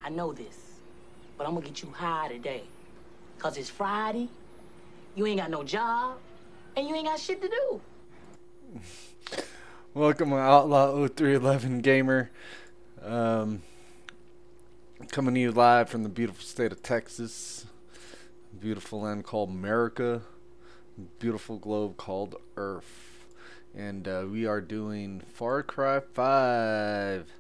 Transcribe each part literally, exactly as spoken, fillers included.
I know this, but I'm gonna get you high today. Cause it's Friday, you ain't got no job, and you ain't got shit to do. Welcome, Outlaw oh three eleven Gamer. Um, coming to you live from the beautiful state of Texas. Beautiful land called America. Beautiful globe called Earth. And uh, we are doing Far Cry five.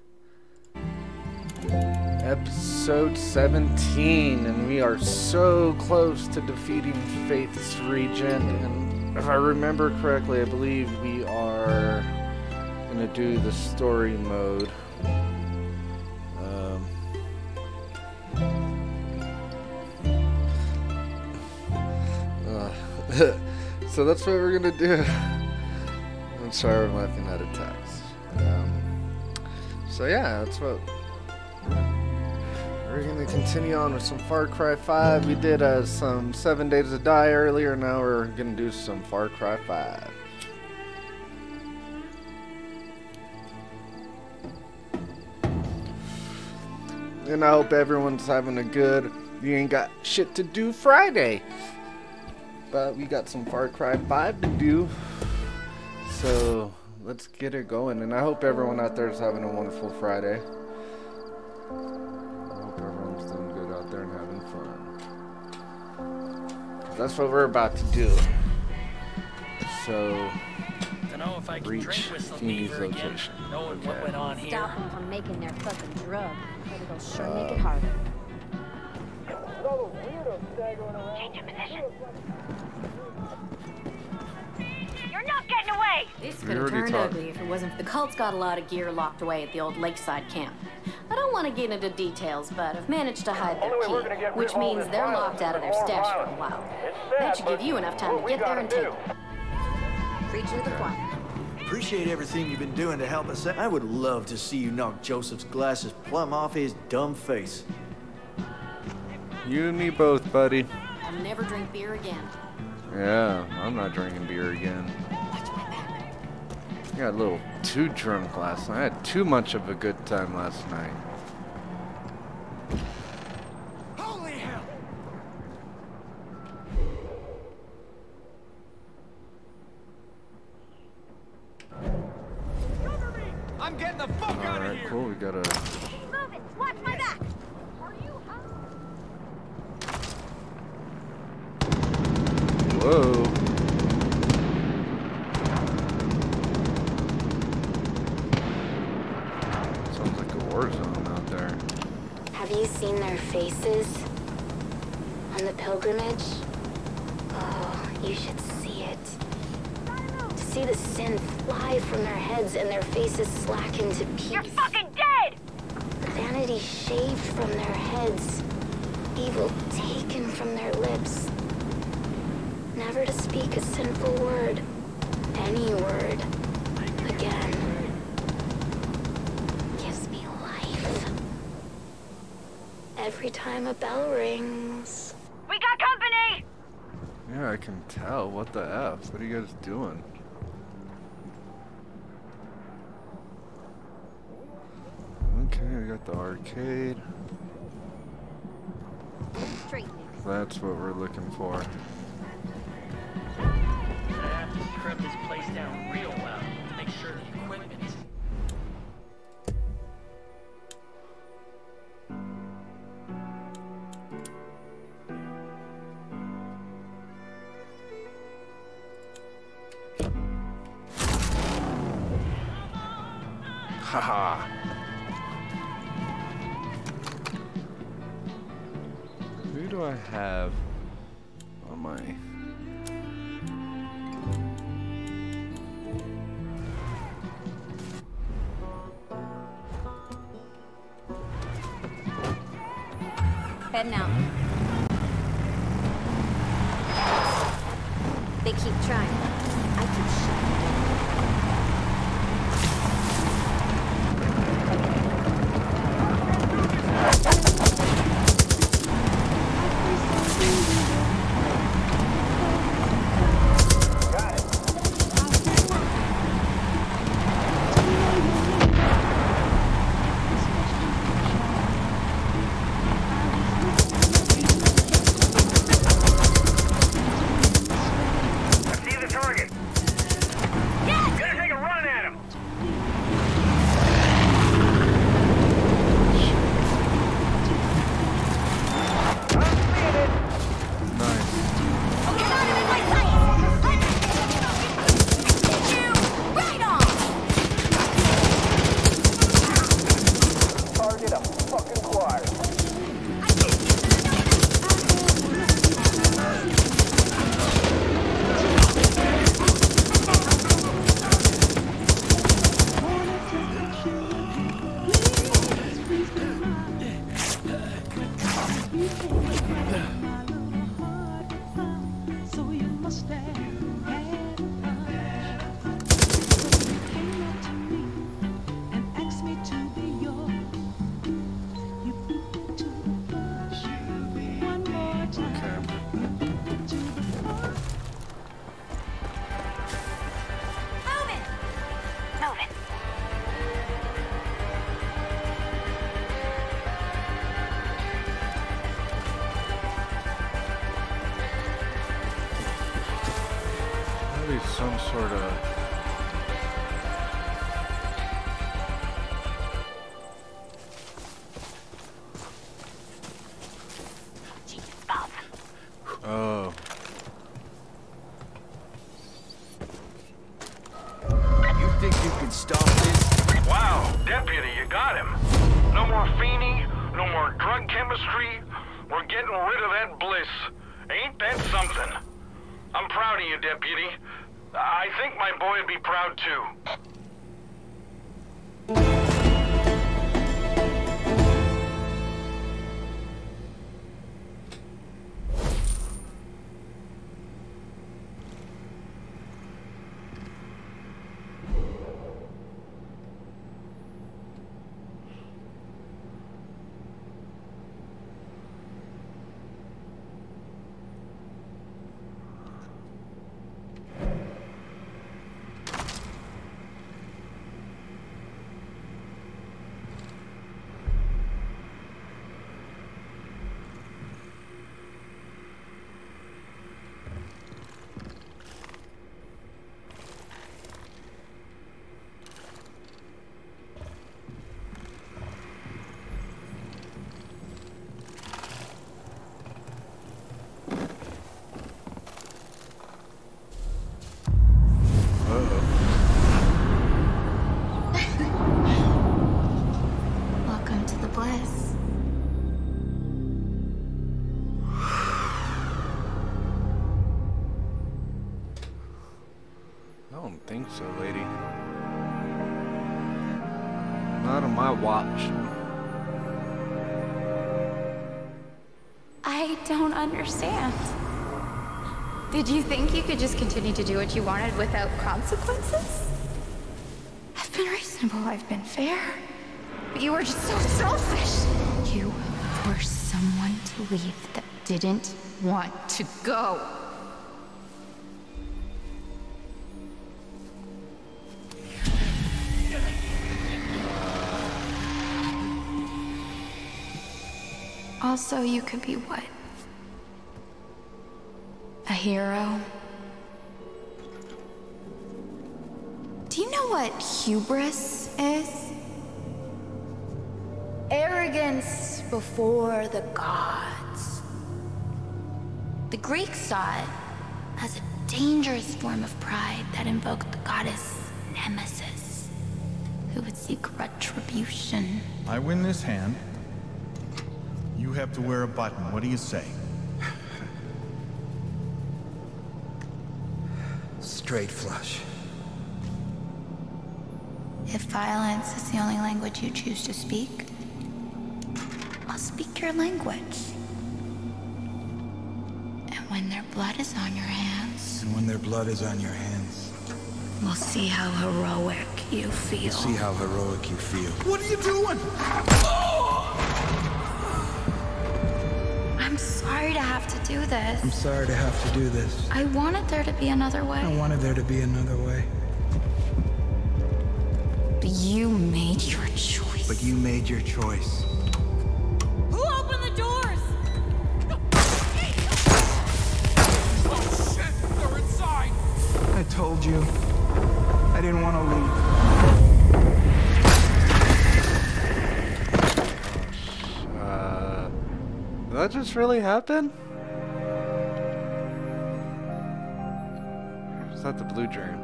Episode seventeen. And we are so close to defeating Faith's Regen. And if I remember correctly, I believe we are going to do the story mode. Um, uh, so that's what we're going to do. I'm sorry I'm laughing at attacks. Um, so yeah, that's what we're going to continue on with some Far Cry five. We did uh, some Seven Days to Die earlier. Now we're going to do some Far Cry five. And I hope everyone's having a good, you ain't got shit to do Friday. But we got some Far Cry five to do. So let's get it going. And I hope everyone out there is having a wonderful Friday. I hope everyone's doing good out there and having fun. That's what we're about to do. So know if I can reach drink with Feeney's again, location. knowing Okay. what went on here. Stop them from making their fucking drug. But it'll sure Um, make it harder. Change your position. You're not getting away! This We could have already turned talked. ugly if it wasn't for the cult's got a lot of gear locked away at the old lakeside camp. I don't want to get into details, but I've managed to hide their key, which means they're locked out of their stash for a while. That should give you enough time to get there and take it. Preach to the choir. Appreciate everything you've been doing to help us out. I would love to see you knock Joseph's glasses plumb off his dumb face. You and me both, buddy. I'll never drink beer again. Yeah, I'm not drinking beer again. Watch my back. I got a little too drunk last night. I had too much of a good time last night. Holy hell! Cover me! I'm getting the fuck out of Alright, here! cool. We got a. Move it! Watch my back! Are you Whoa. Sounds like a war zone out there. Have you seen their faces on the pilgrimage? Oh, you should see it. To see the sin fly from their heads and their faces slacken to peace. You're fucking dead! Vanity shaved from their heads. Evil taken from their lips. Never to speak a sinful word. Any word. Again. Gives me life. Every time a bell rings. We got company! Yeah, I can tell. What the F? What are you guys doing? Okay, we got the arcade. Straight. That's what we're looking for. I have to scrub this place down real well to make sure the equipment is. Haha. Who do I have on my? Heading out. They keep trying. I keep shooting. be some sort of... Oh. You think you can stop this? Wow, Deputy, you got him. No more Feeney, no more drug chemistry. We're getting rid of that bliss. Ain't that something? I'm proud of you, Deputy. I think my boy would be proud too. Welcome to the bliss. I don't think so, lady. Not on my watch. I don't understand. Did you think you could just continue to do what you wanted without consequences? I've been reasonable, I've been fair. But you were just so selfish. You forced someone to leave that didn't want to go. Also, you could be what? A hero? Do you know what hubris is? Arrogance before the gods. The Greeks saw it as a dangerous form of pride that invoked the goddess Nemesis, who would seek retribution. I win this hand. You have to wear a button. What do you say? Straight flush. If violence is the only language you choose to speak, I'll speak your language. And when their blood is on your hands... And when their blood is on your hands... We'll see how heroic you feel. We'll see how heroic you feel. What are you doing? I'm sorry to have to do this. I'm sorry to have to do this. I wanted there to be another way. I wanted there to be another way. But you made your choice. But you made your choice. Who opened the doors? Oh shit, they're inside! I told you. I didn't want to leave. Uh, did that just really happen? Or is that the blue dream?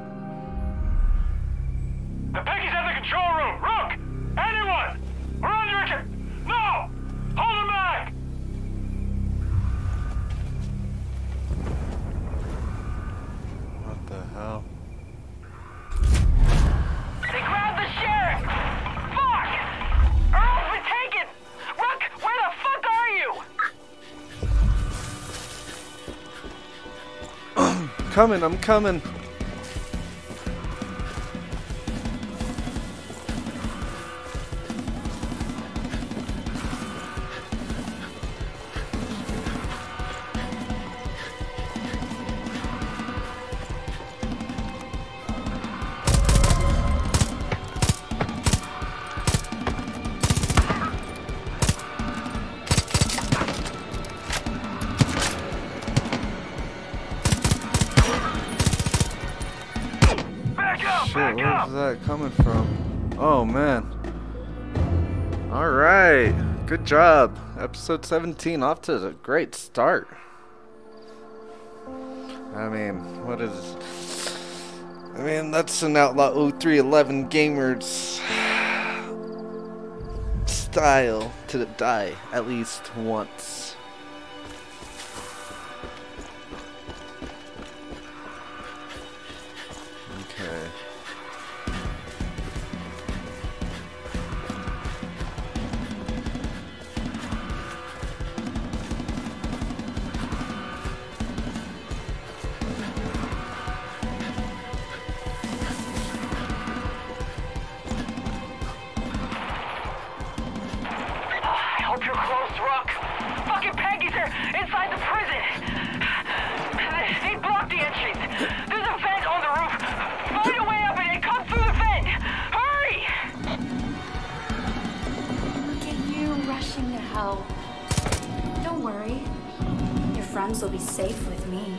The Peggy's at the control room! Rook! Anyone! We're under attack! No! Hold him back! What the hell? They grabbed the sheriff! Fuck! Earl's been taken! Rook, where the fuck are you? Coming, I'm coming. Where's that coming from? Oh, man. Alright. Good job. Episode seventeen off to a great start. I mean, what is... I mean, that's an Outlaw oh three eleven gamer's style to die at least once. Okay. Don't worry. Your friends will be safe with me.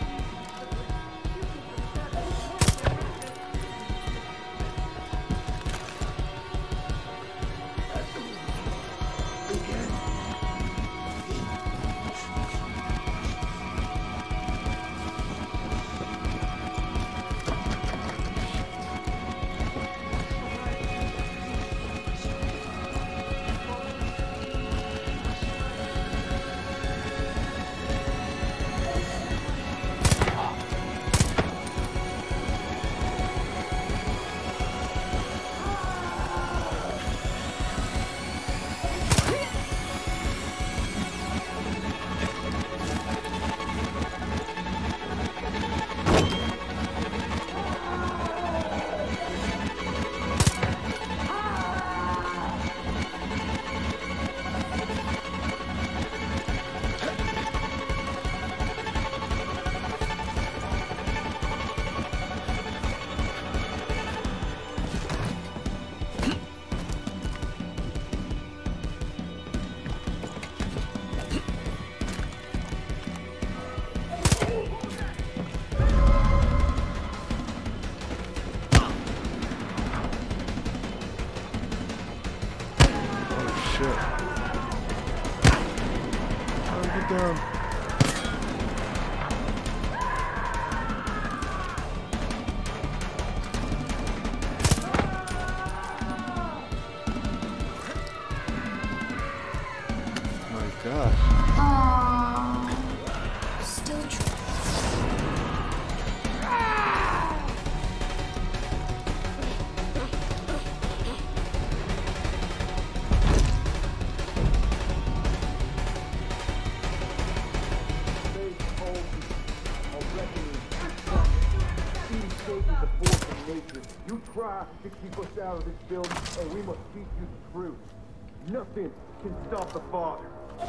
You try to keep us out of this building, and we must keep you the truth. Nothing can stop the Father.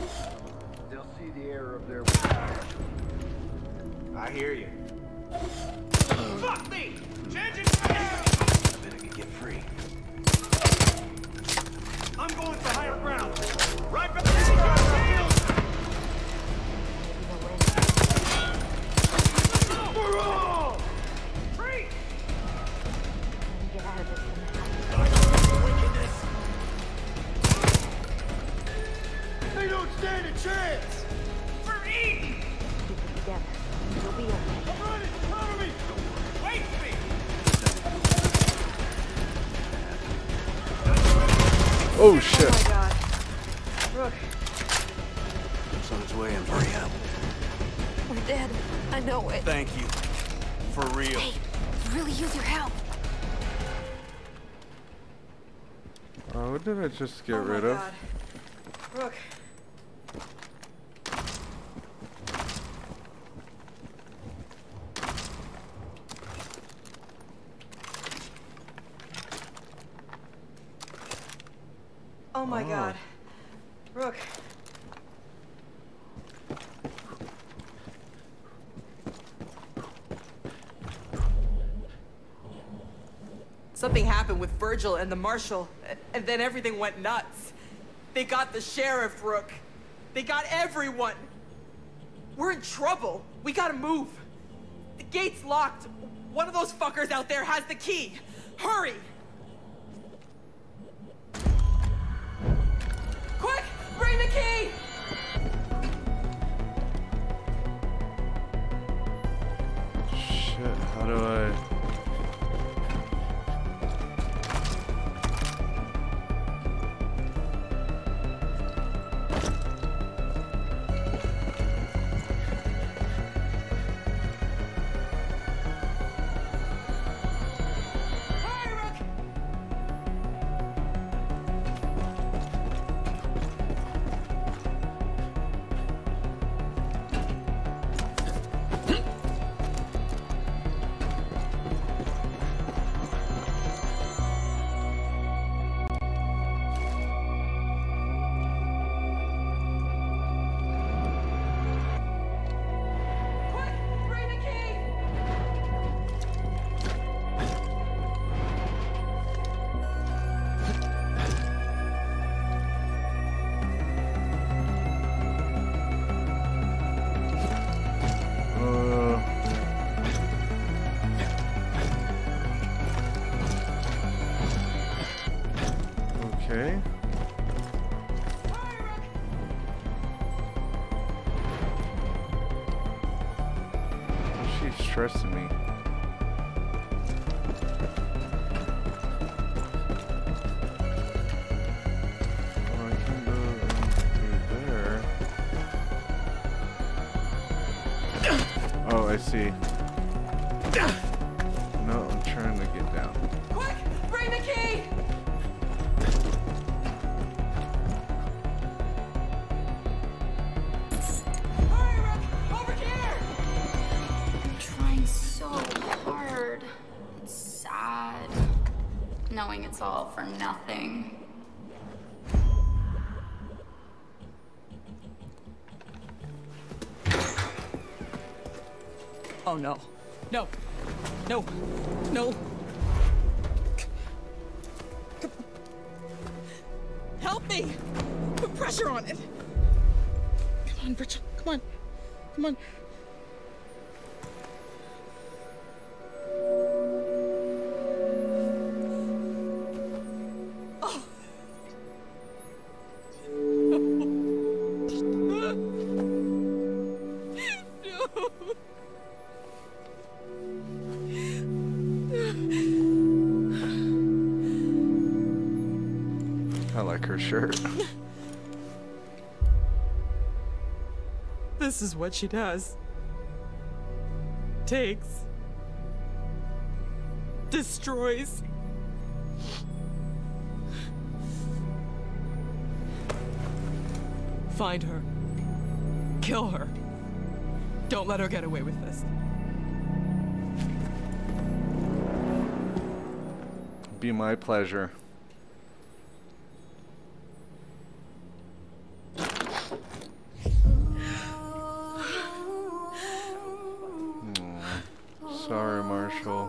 They'll see the error of their ways. I hear you. Fuck me! Change it now! Then I can get free. I'm going for higher ground. Right back. We're all free. Get out of this. They don't stand a chance! We're eating! Keep it together. You'll be okay. I'm running! Cover me! Wait for me! Oh shit. Oh my god. Rook, It's on its way in. Hurry up. we're dead. I know it. Thank you. For real. Hey, you really use your help. Oh, what did I just get oh rid my of? God. Rook. Oh my Oh. god. Rook. Something happened with Virgil and the marshal, and then everything went nuts. They got the sheriff, Rook. They got everyone. We're in trouble. We gotta move. The gate's locked. One of those fuckers out there has the key. Hurry! Quick! Bring the key! Shit, how do I... Okay. She's stressing me. Oh, I can go through there. Oh, I see. No, I'm trying to get down. Quick! Bring the key! Knowing it's all for nothing. Oh no. No. No. No. Help me! Put pressure on it! Come on, Virgil. Come on. Come on. I like her shirt. This is what she does. Takes. Destroys. Find her. Kill her. Don't let her get away with this. Be my pleasure. Sorry, Marshall.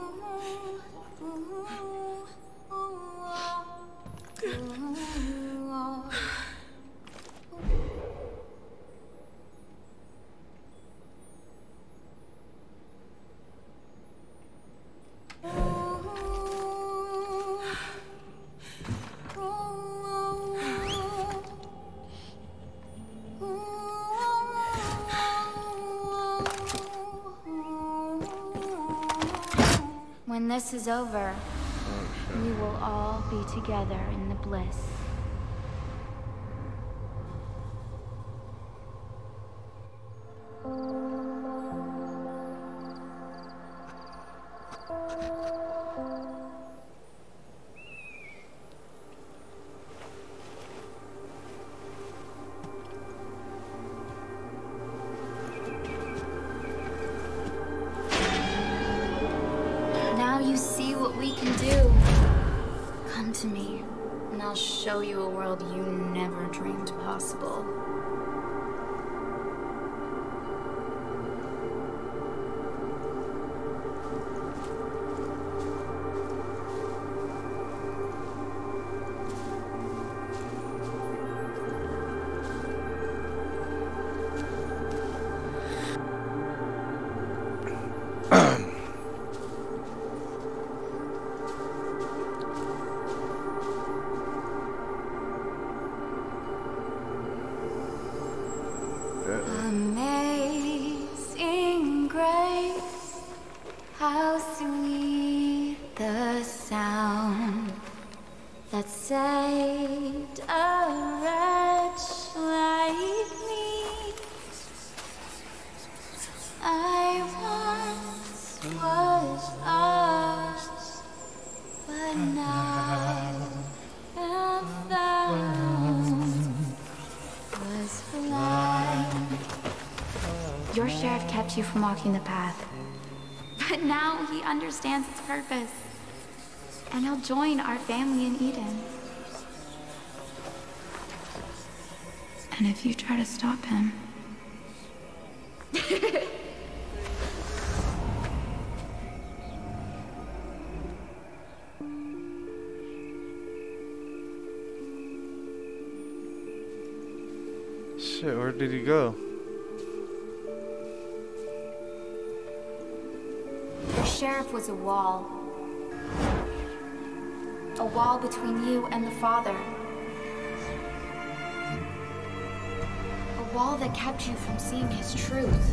When this is over, Oh, we will all be together in the bliss. Now you see what we can do. Come to me, and I'll show you a world you never dreamed possible. Amazing grace, how sweet the sound that saved a wretch like me. I once was lost, but now am found. Was blind. Your sheriff kept you from walking the path, but now he understands its purpose, and he'll join our family in Eden. And if you try to stop him... Shit, where did he go? Your sheriff was a wall. A wall between you and the Father. A wall that kept you from seeing his truth.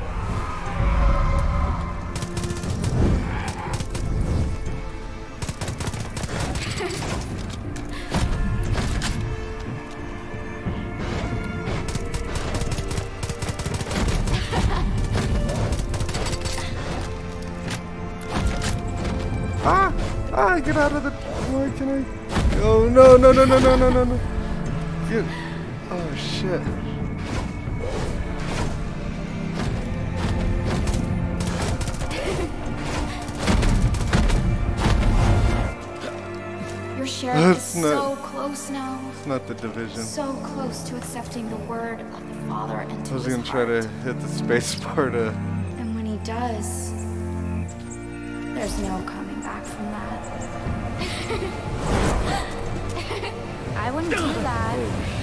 Ah! Ah! Get out of the... Why can I... Oh, no, no, no, no, no, no, no, no. Get... Oh, shit. Your sheriff That's is not- so close now. It's not the division. So close to accepting the word of the Father into I was his gonna try heart. to hit the space bar to... And when he does, there's no coming back from that. I wouldn't do that.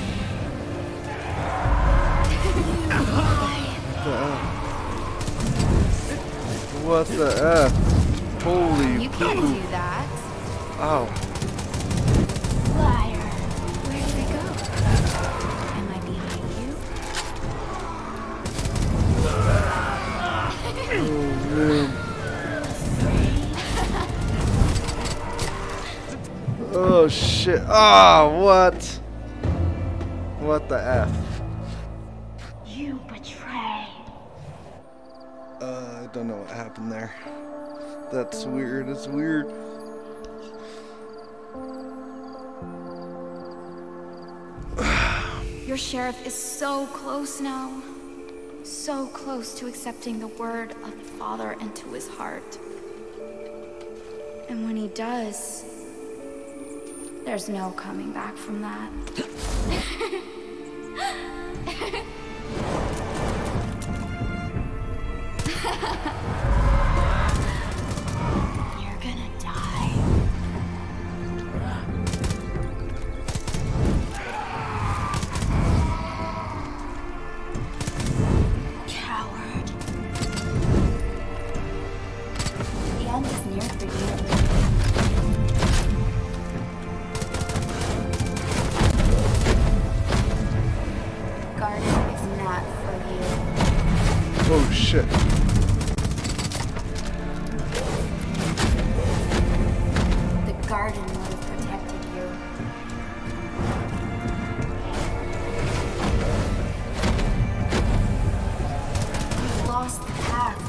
What the F? Holy You can't poo-poo. do that. Ow. Liar. Where did I go? Am I behind you? Oh, man. Oh, shit. Oh, what? What the F? You betray. Uh, I don't know what happened there. That's weird. It's weird. Your sheriff is so close now. So close to accepting the word of the Father into his heart. And when he does, there's no coming back from that. You're gonna die. Coward. The end is near for you. Garden is not for you. Oh, shit. The garden would have protected you. You've lost the path.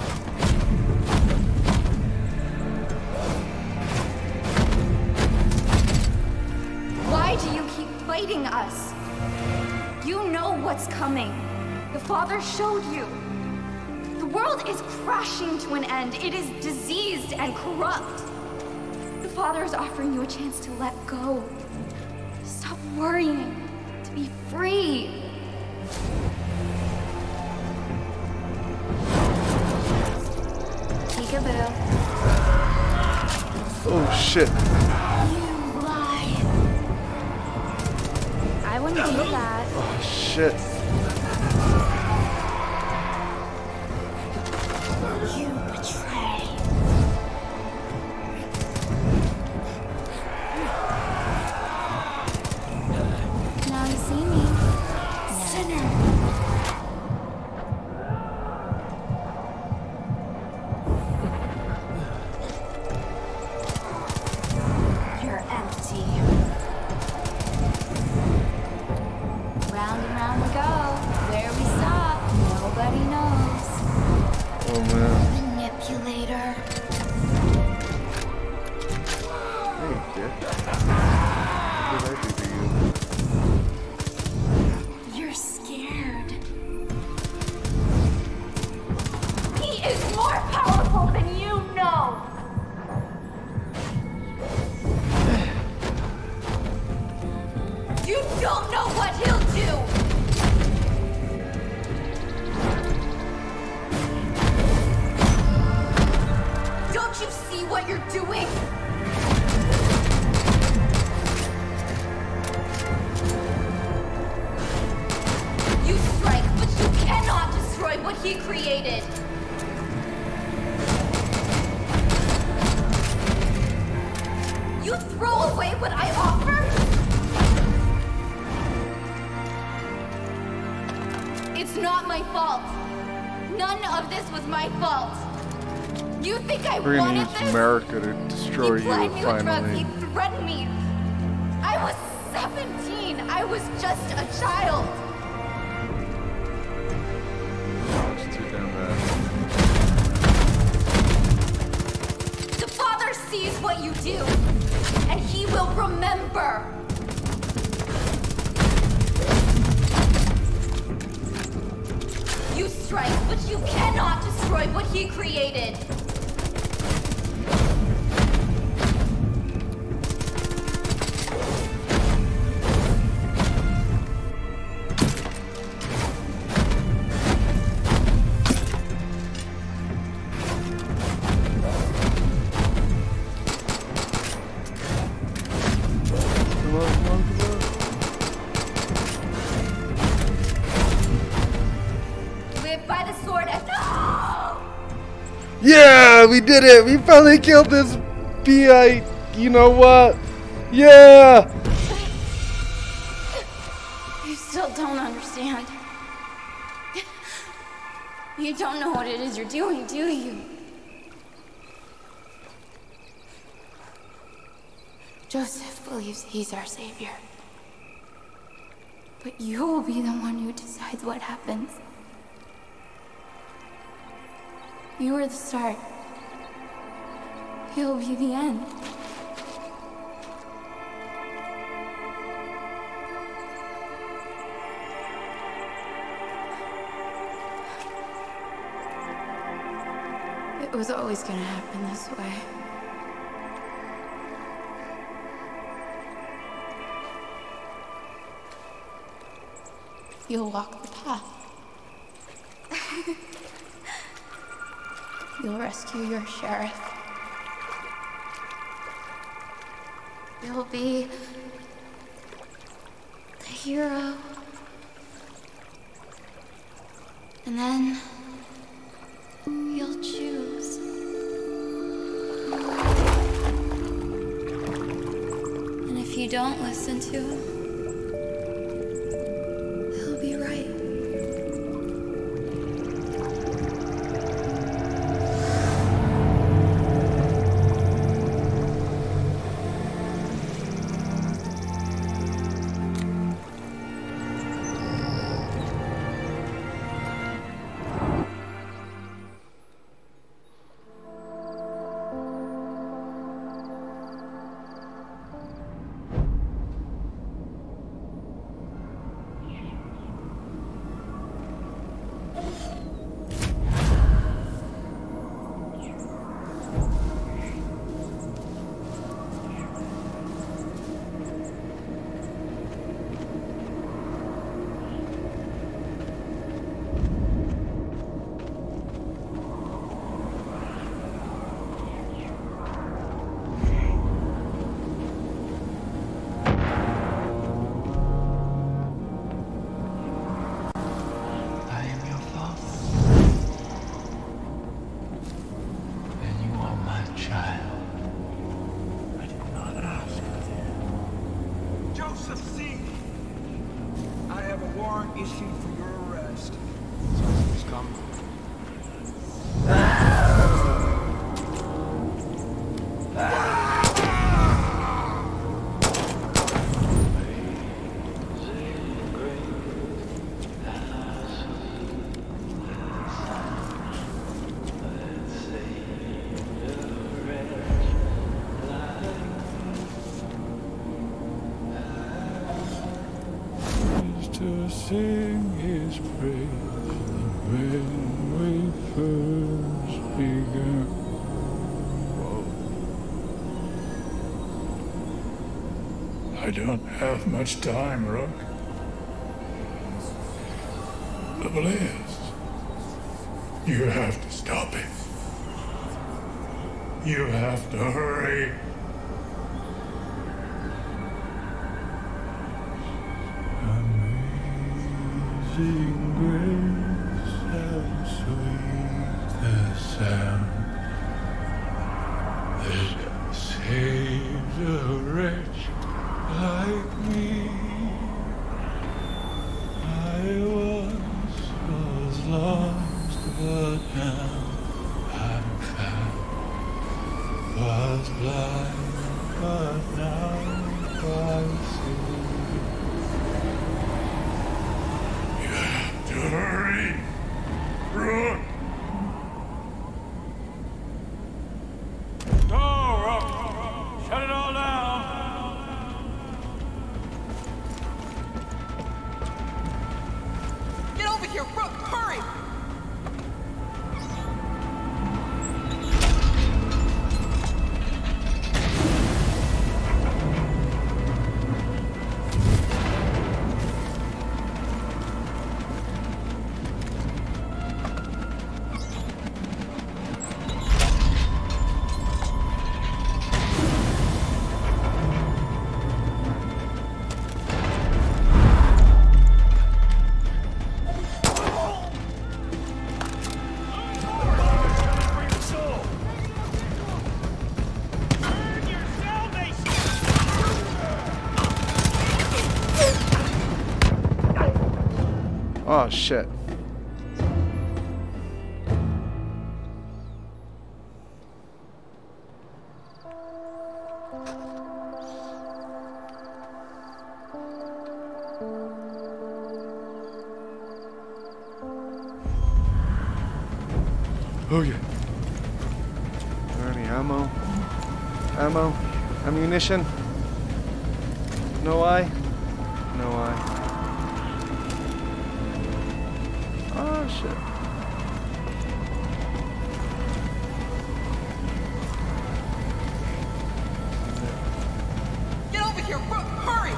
Why do you keep fighting us? You know what's coming. The Father showed you. The world is crashing to an end. It is diseased and corrupt. The Father is offering you a chance to let go. Stop worrying. To be free. Peekaboo. Oh, shit. You lied. I wouldn't do that. Oh, shit. You betray. Now you see me. Sinner. Oh man. Manipulator. Hey, kid. What did I do to you? You're scared. He is more powerful than you know. You don't know what he'll do. Don't you see what you're doing? You strike, but you cannot destroy what he created. You throw away what I offer? It's not my fault. None of this was my fault. You think I We're gonna wanted use this? America to destroy He plied you me with drugs. finally. He threatened me. I was seventeen. I was just a child. It's too damn bad. The Father sees what you do, and he will remember. You strike, but you cannot destroy what he created. Live by the sword and no! Yeah, we did it! We finally killed this B I. You know what? Yeah! You still don't understand. You don't know what it is you're doing, do you? Joseph believes he's our savior. But you'll be the one who decides what happens. You were the start. He'll be the end. It was always gonna happen this way. You'll walk the path. You'll rescue your sheriff. You'll be the hero. And then you'll choose. And if you don't listen to him, he'll be right. Issued for your arrest. Something's coming. I don't have much time, Rook. The bliss. You have to stop it. You have to hurry. Amazing grace, how sweet the sound that saves a wretch like me. I once was lost, but now I'm found. Was blind, but now I see. You have to hurry, Rook. Go, Rook. Shut it all down. Get over here, Rook! Hurry! Oh shit. Oh yeah. Is there any ammo? Ammo? Ammunition? No eye? No eye. Oh shit. Get over here, Rook! Hurry!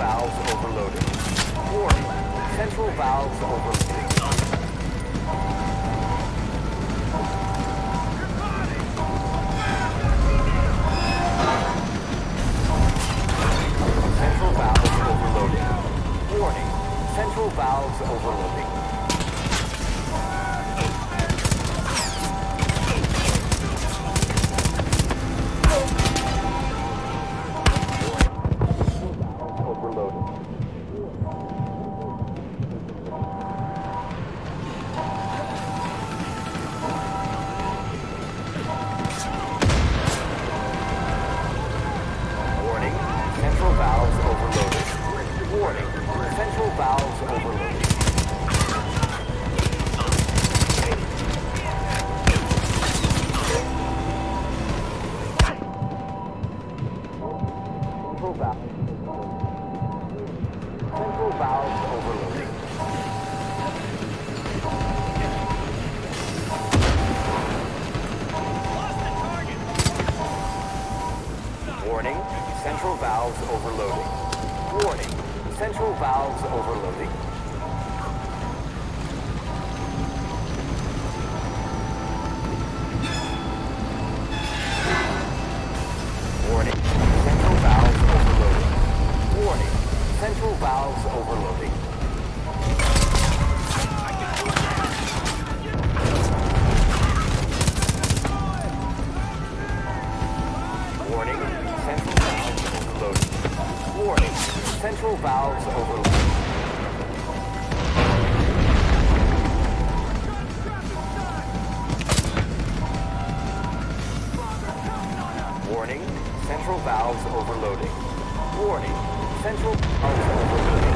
valves overloaded. Warning, central valves overloaded. Central valves overloading. Warning, central valves overloading. Central valves overloading. Warning, central valves overloading. Warning, central valves overloading. Warning, central valves overloading. Warning, central valves overloading. Warning, central valves overloading. Warning, central valves overloading. Warning, central valves overloading.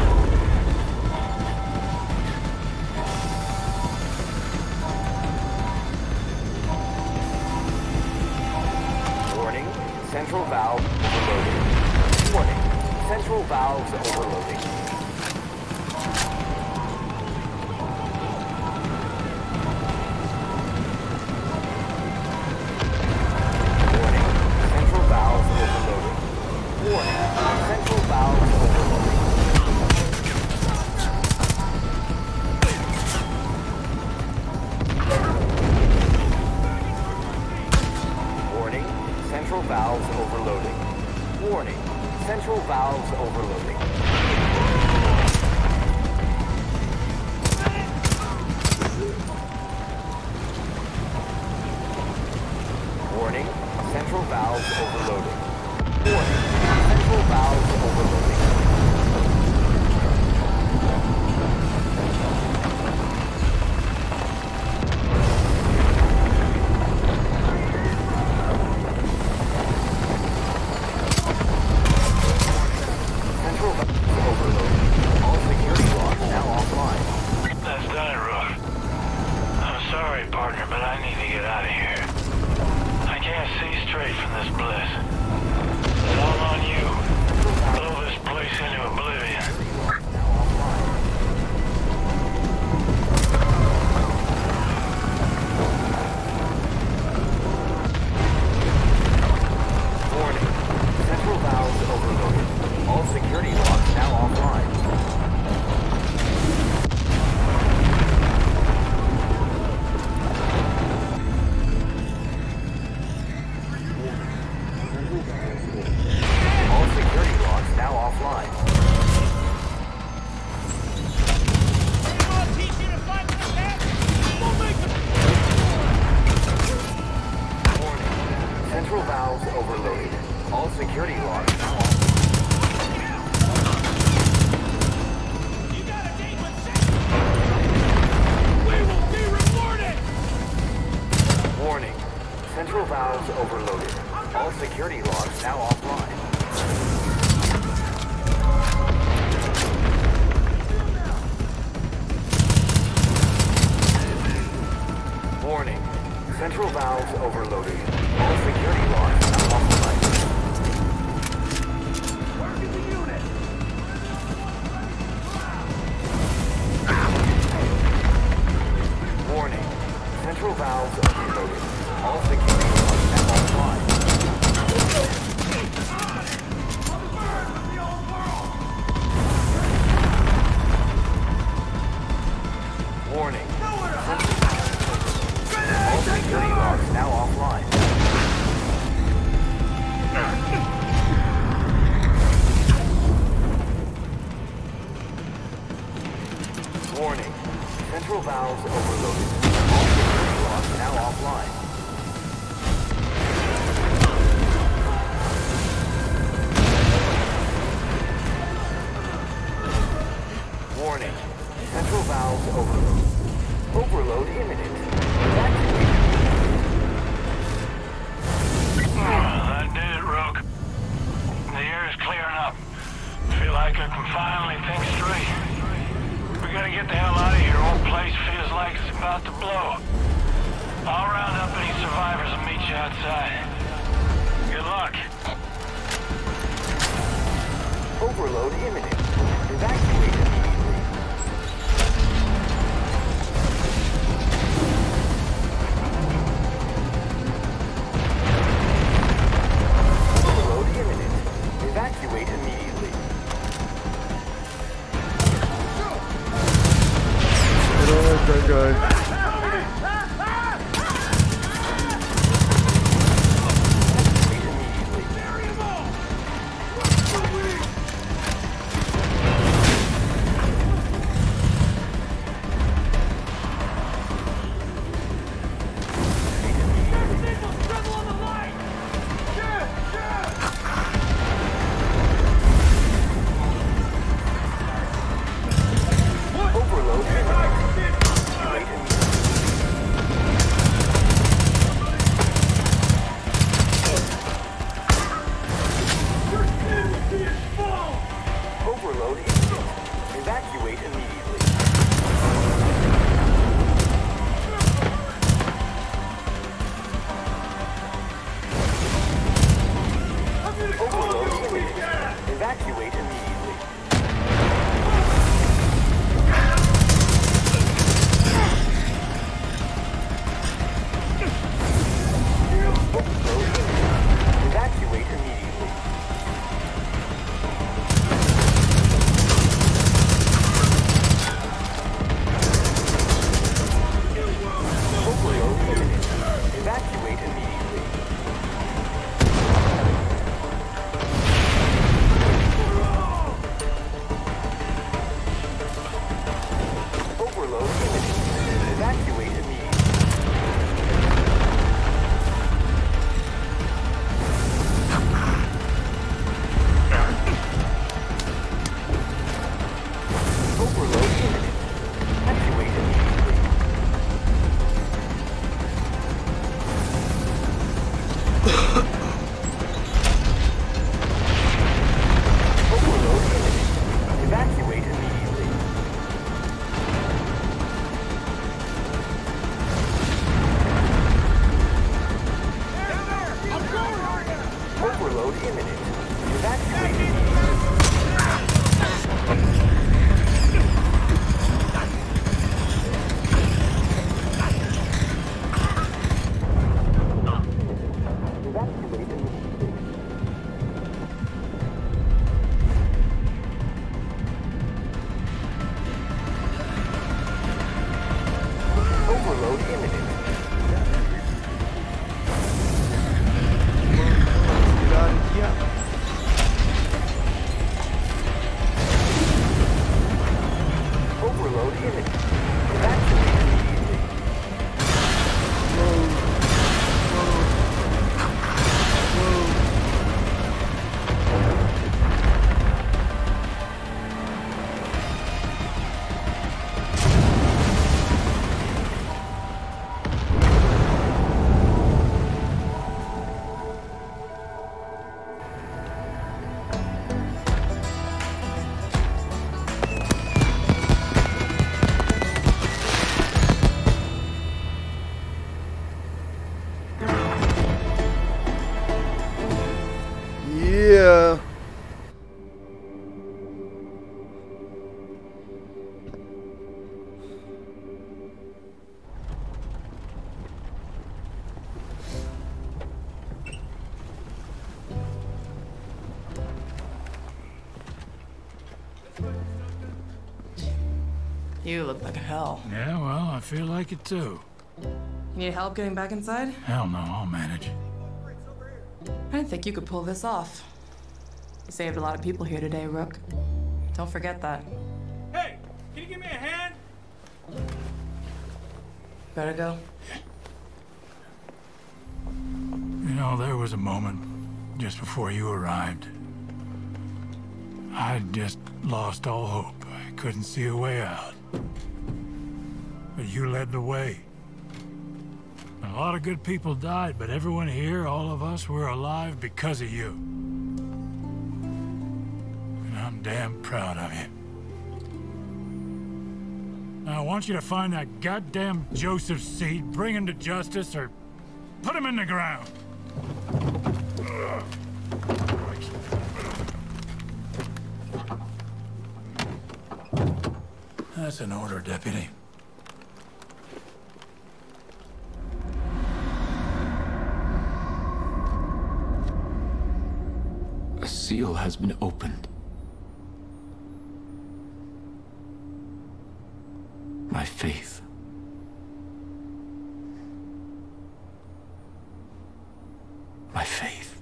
Warning, central valve overloading. Warning, central valves overloading. Warning, central valves overloading. Warning, central valves overloading. Warning, central valves overloading. Warning, central valves overloading. Warning, central valves overloading. Warning, central valves overloading. Central valves overloading. All security locks now offline. That's done it, Rook. I'm sorry, partner, but I need to get out of here. I can't see straight from this bliss. It's all on you. Blow this place into oblivion. Warning, central valves overloaded. All security locks now offline. Central Warning. Central valves overloaded. All security locks now offline. Warning. Central valves overload. Overload imminent. Evacuate. That did it, Rook. The air is clearing up. Feel like I can finally think straight. We gotta get the hell out of here. Old place feels like it's about to blow. I'll round up any survivors and meet you outside. Good luck. Overload imminent. Evacuate immediately. Overload imminent. Evacuate immediately. I don't like that guy. Overload imminent. Evacuate immediately. Overload imminent. Evacuate immediately. Overload imminent. Evacuate immediately. Overload imminent. Evacuate immediately. Overload imminent. Evacuate immediately. Overload imminent. Evacuate immediately. Overload imminent. Evacuate immediately. Overload imminent. Evacuate immediately. Evacuate immediately. Overload imminent. Get out of here. Overload imminent. Evacuate immediately. Yeah. You look like hell. Yeah, well, I feel like it too. You need help getting back inside? Hell no, I'll manage. I didn't think you could pull this off. You saved a lot of people here today, Rook. Don't forget that. Hey, can you give me a hand? Better go? You know, there was a moment just before you arrived. I just lost all hope. I couldn't see a way out. But you led the way. A lot of good people died, but everyone here, all of us, we're alive because of you. And I'm damn proud of you. Now, I want you to find that goddamn Joseph Seed, bring him to justice, or put him in the ground. That's an order, Deputy. A seal has been opened. My faith. My faith.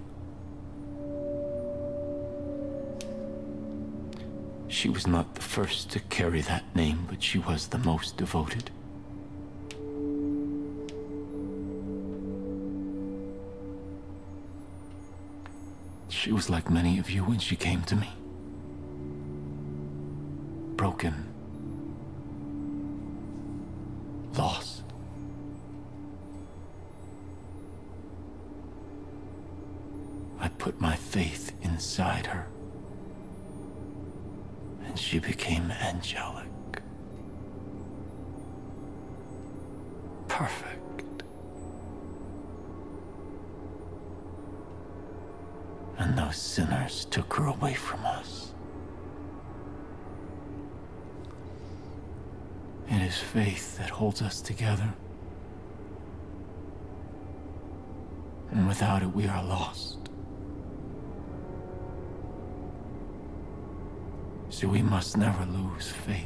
She was not the first to carry that name, but she was the most devoted. She was like many of you when she came to me. Broken. Lost. I put my faith inside her, and she became angelic. Perfect. And those sinners took her away from us. It is faith that holds us together. And without it, we are lost. So we must never lose faith.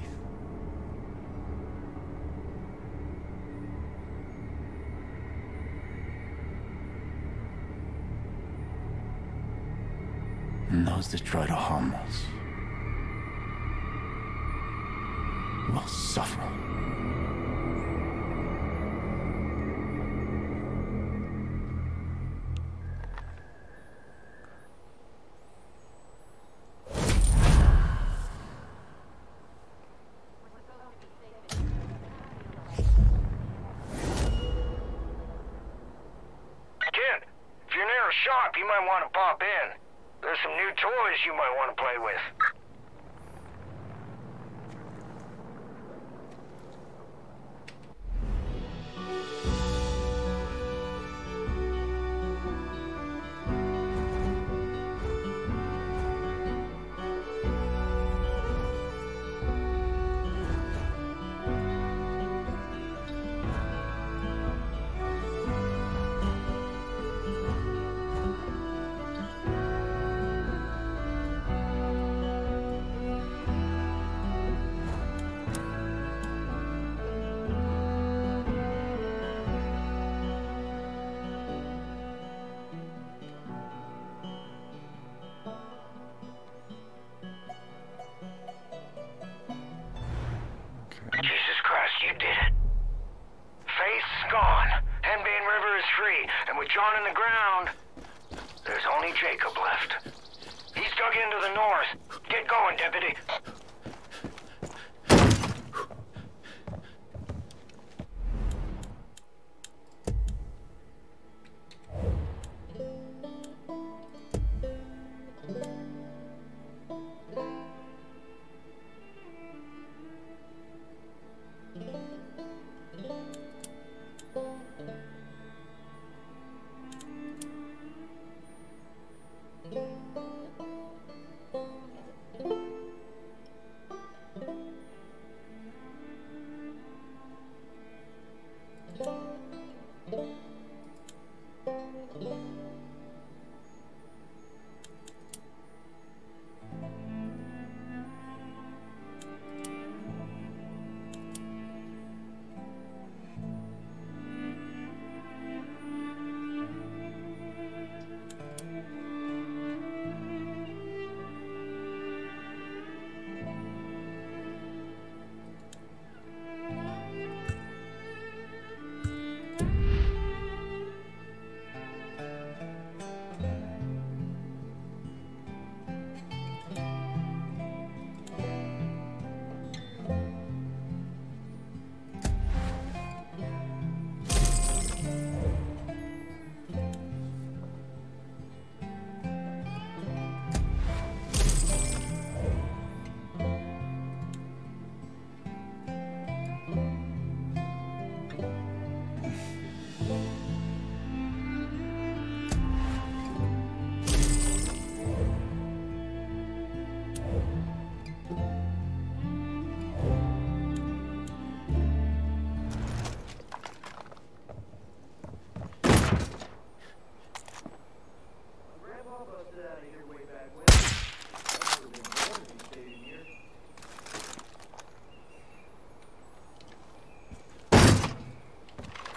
And those that try to harm us will suffer. Shop, you might want to pop in. There's some new toys you might want to play with.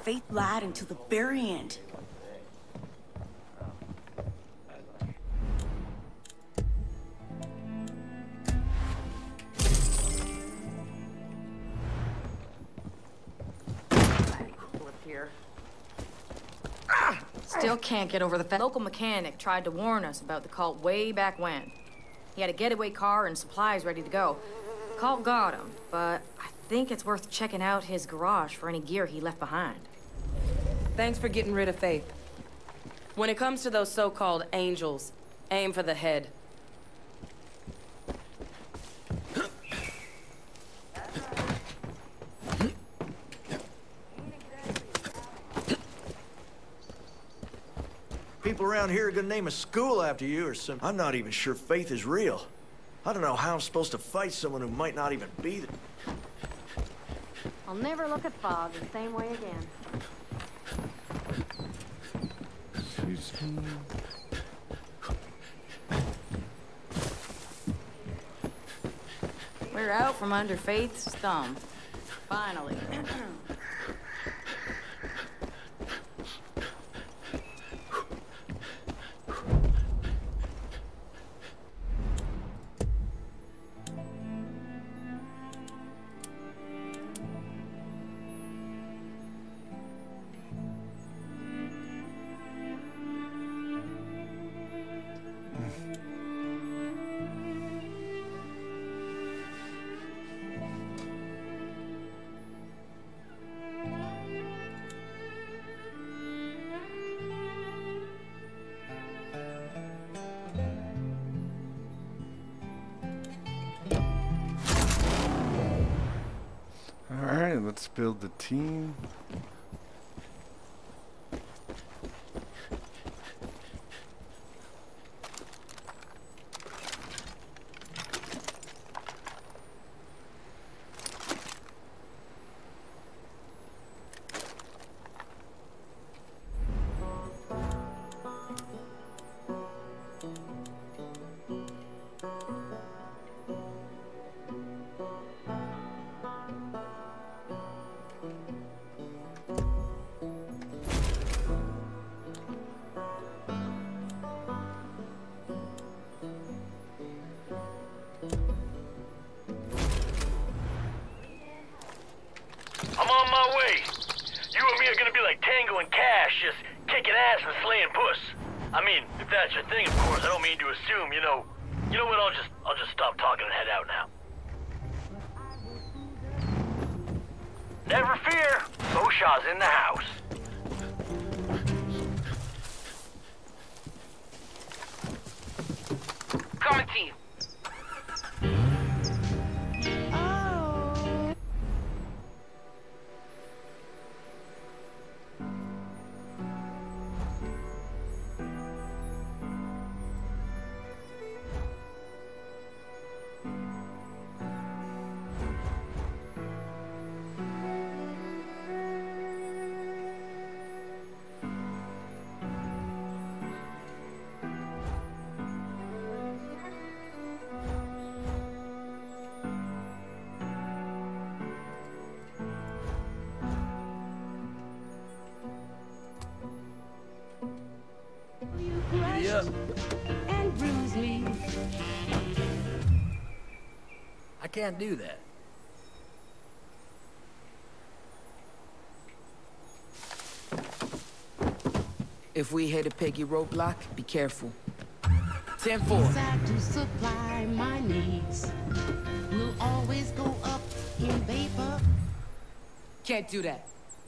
Faith lied until the very end. Here. Still can't get over the fact. Local mechanic tried to warn us about the cult way back when. He had a getaway car and supplies ready to go. The cult got him, but I think it's worth checking out his garage for any gear he left behind. Thanks for getting rid of Faith. When it comes to those so-called angels, aim for the head. People around here are gonna name a school after you or some... I'm not even sure Faith is real. I don't know how I'm supposed to fight someone who might not even be there. I'll never look at fog the same way again. We're out from under Faith's thumb. Finally. Alright, let's build the team. I'm on my way. You and me are gonna be like Tango and Cash, just kicking ass and slaying puss. I mean, if that's your thing, of course. I don't mean to assume, you know. You know what? I'll just, I'll just stop talking and head out now. Never fear, Oshaw's in the house. Coming to you. Giddy up. And bruise me. I can't do that. If we hit a piggy roadblock, be careful. ten four. Inside to supply my needs. We'll always go up in vapor. Can't do that.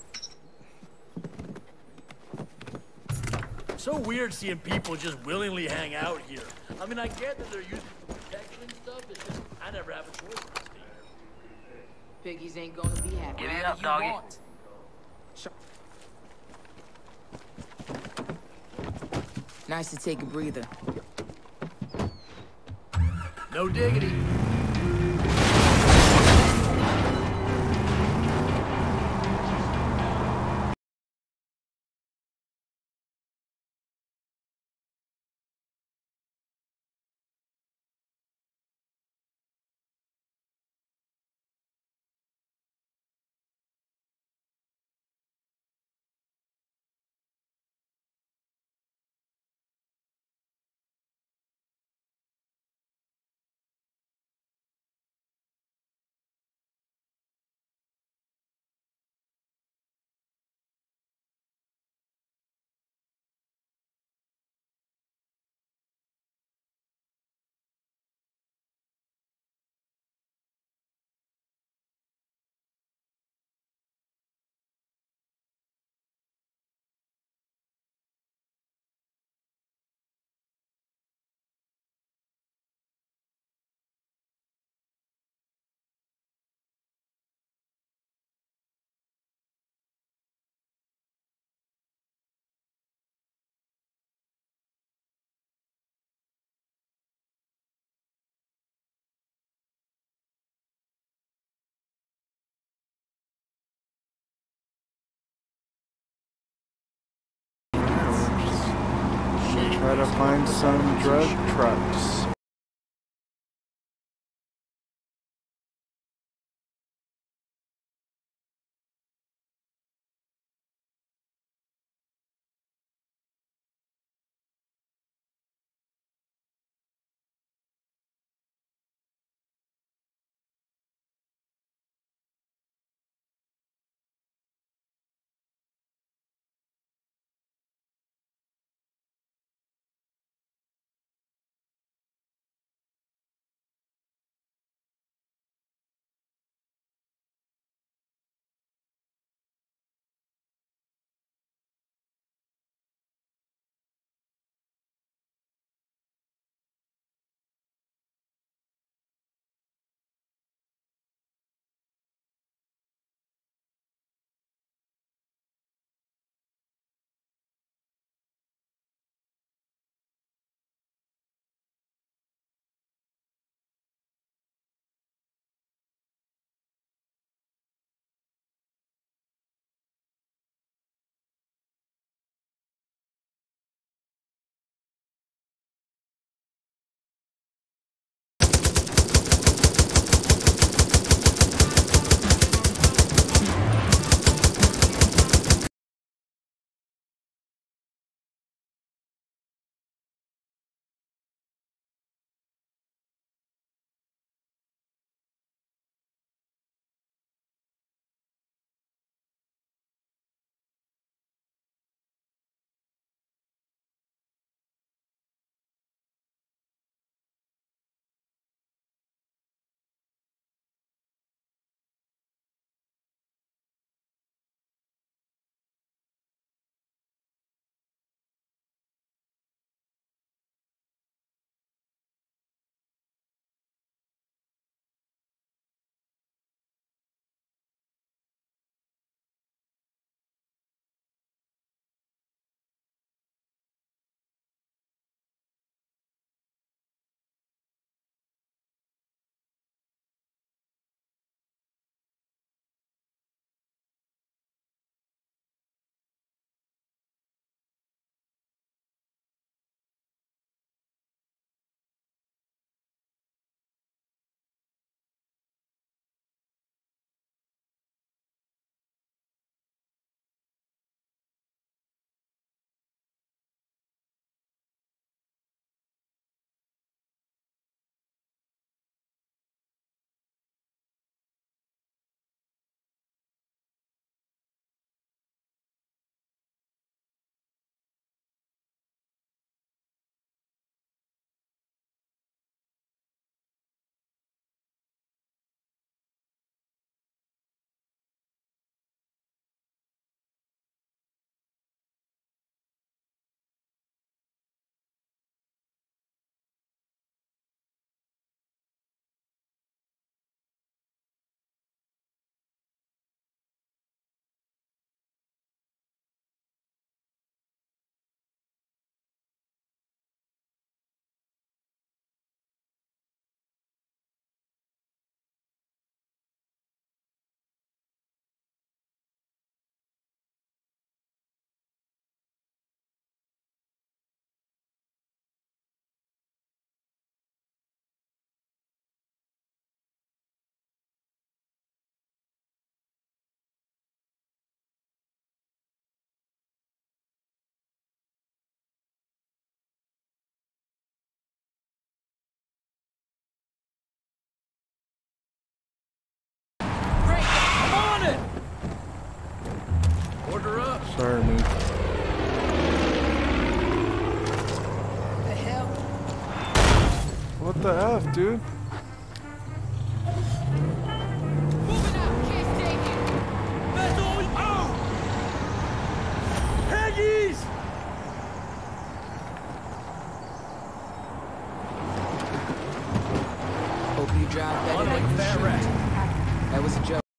So weird seeing people just willingly hang out here. I mean, I get that they're using for protection and stuff. It's just I never have a choice in this game. Piggies ain't gonna be happy. Give it Whatever up, you doggy. want. Sure. Nice to take a breather. No diggity. gotta find some drug trucks. Sorry, man. The hell? What the F, dude? Moving out, can't stay here. That's all we own. Peggies! Hope you drive better than you shoot. That was a joke.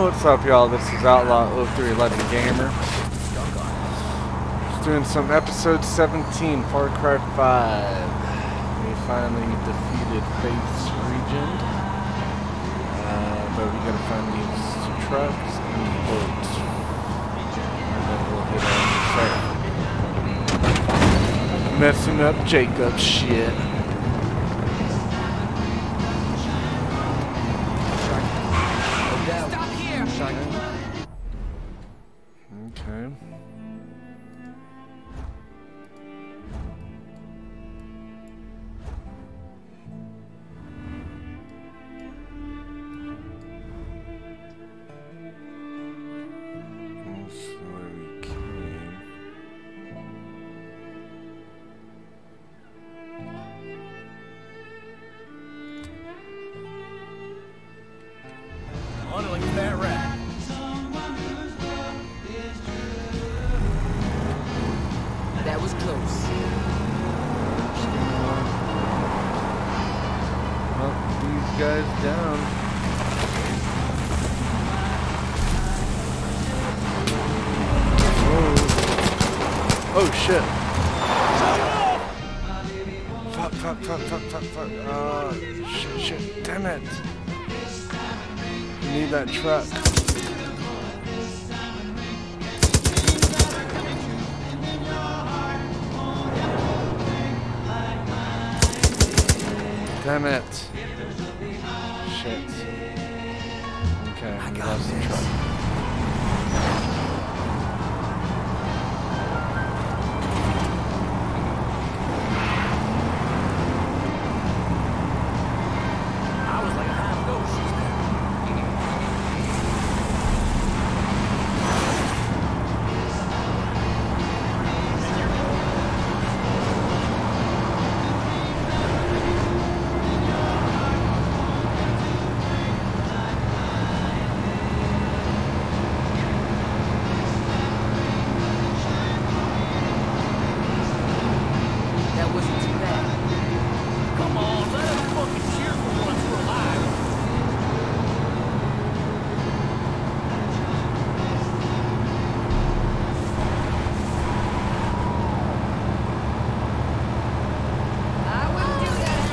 What's up, y'all? This is Outlaw oh three eleven Gamer. Just doing some episode seventeen, Far Cry five. We finally defeated Faith's region. Uh, but we gotta find these trucks and boats. And then we'll hit on the messing up Jacob's shit. Stop here! Okay. That's where we came. On it like a fat rat. That was close. Knock these guys down. Whoa. Oh shit. Fuck, fuck, fuck, fuck, fuck, fuck. Uh, shit, shit. Damn it. Need that truck. Damn it. Shit. Okay, we lost the truck. I was like a half ghost just there. That wasn't too bad. Come on, let us fucking cheer for once we're alive. I wouldn't do that.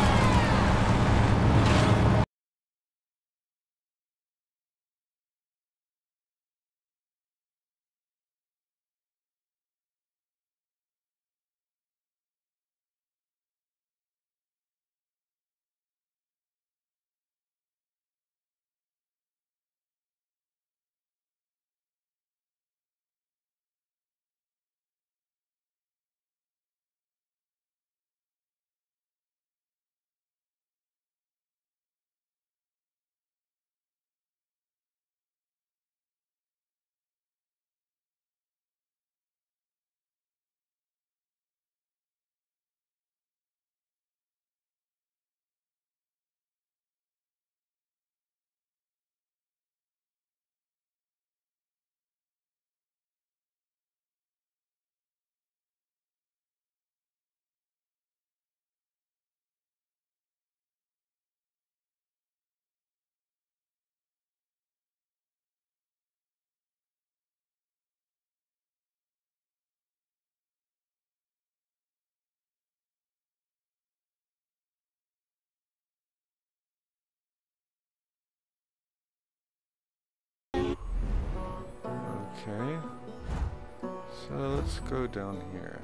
Okay. So let's go down here.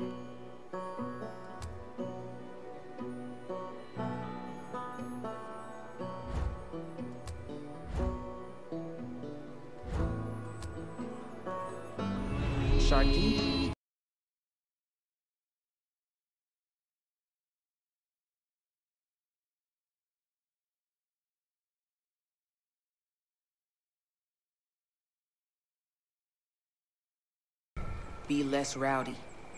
Sharky? Be less rowdy.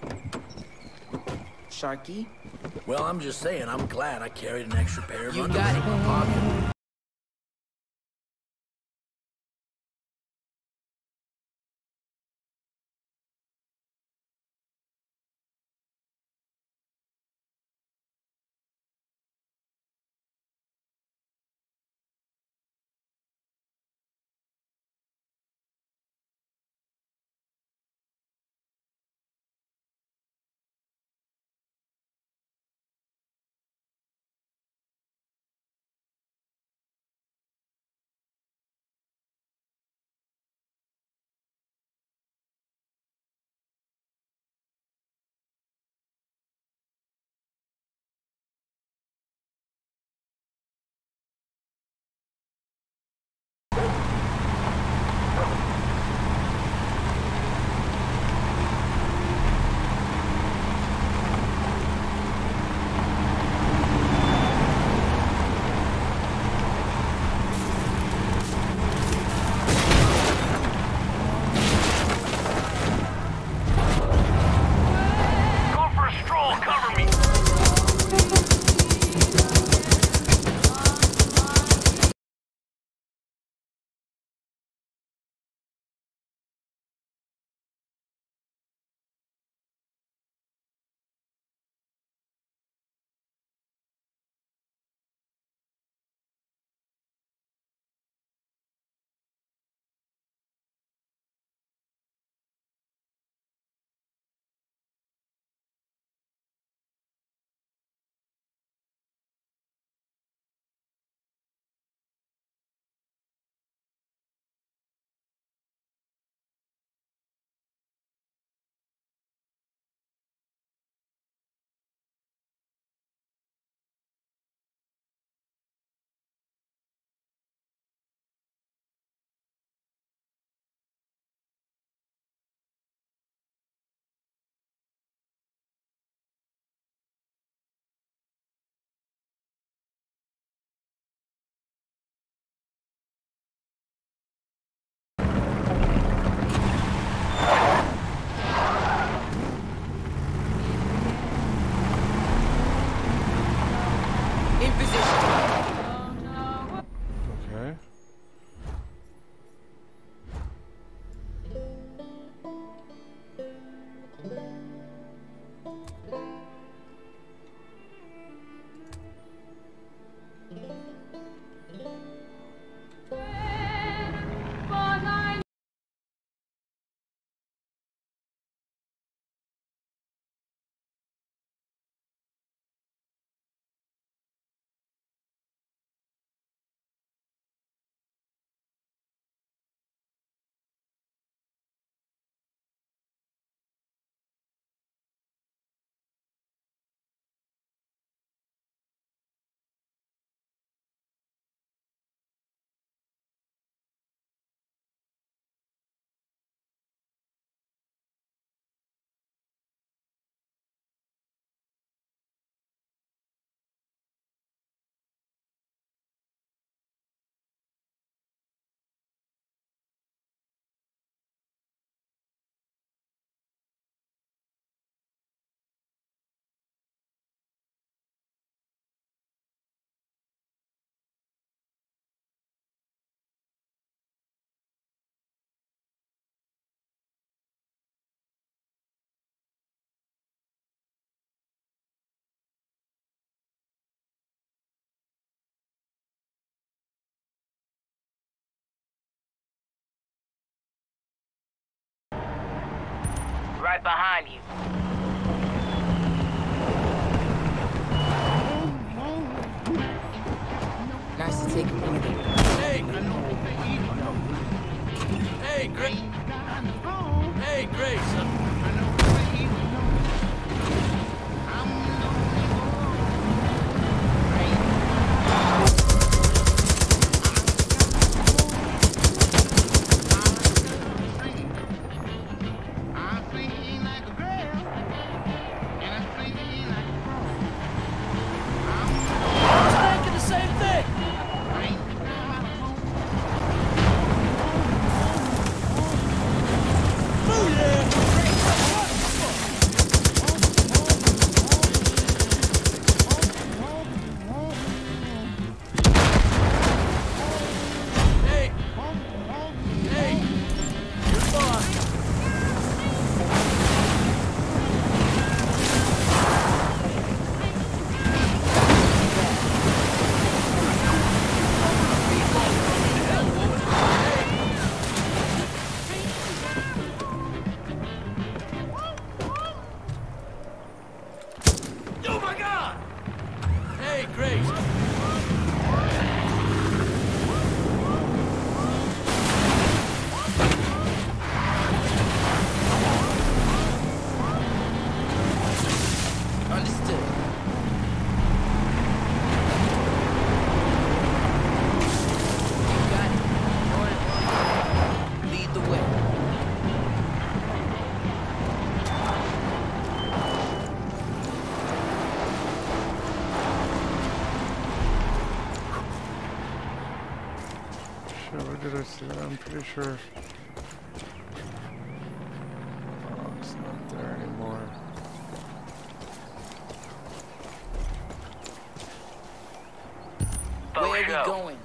Sharky? Well, I'm just saying, I'm glad I carried an extra pair of You underwear got in it. my pocket. right behind you. Nice to take a breather. Hey! Hey, Grace! Hey, Grace! Uh, I'm pretty sure. Oh, it's not there anymore. Where are we going?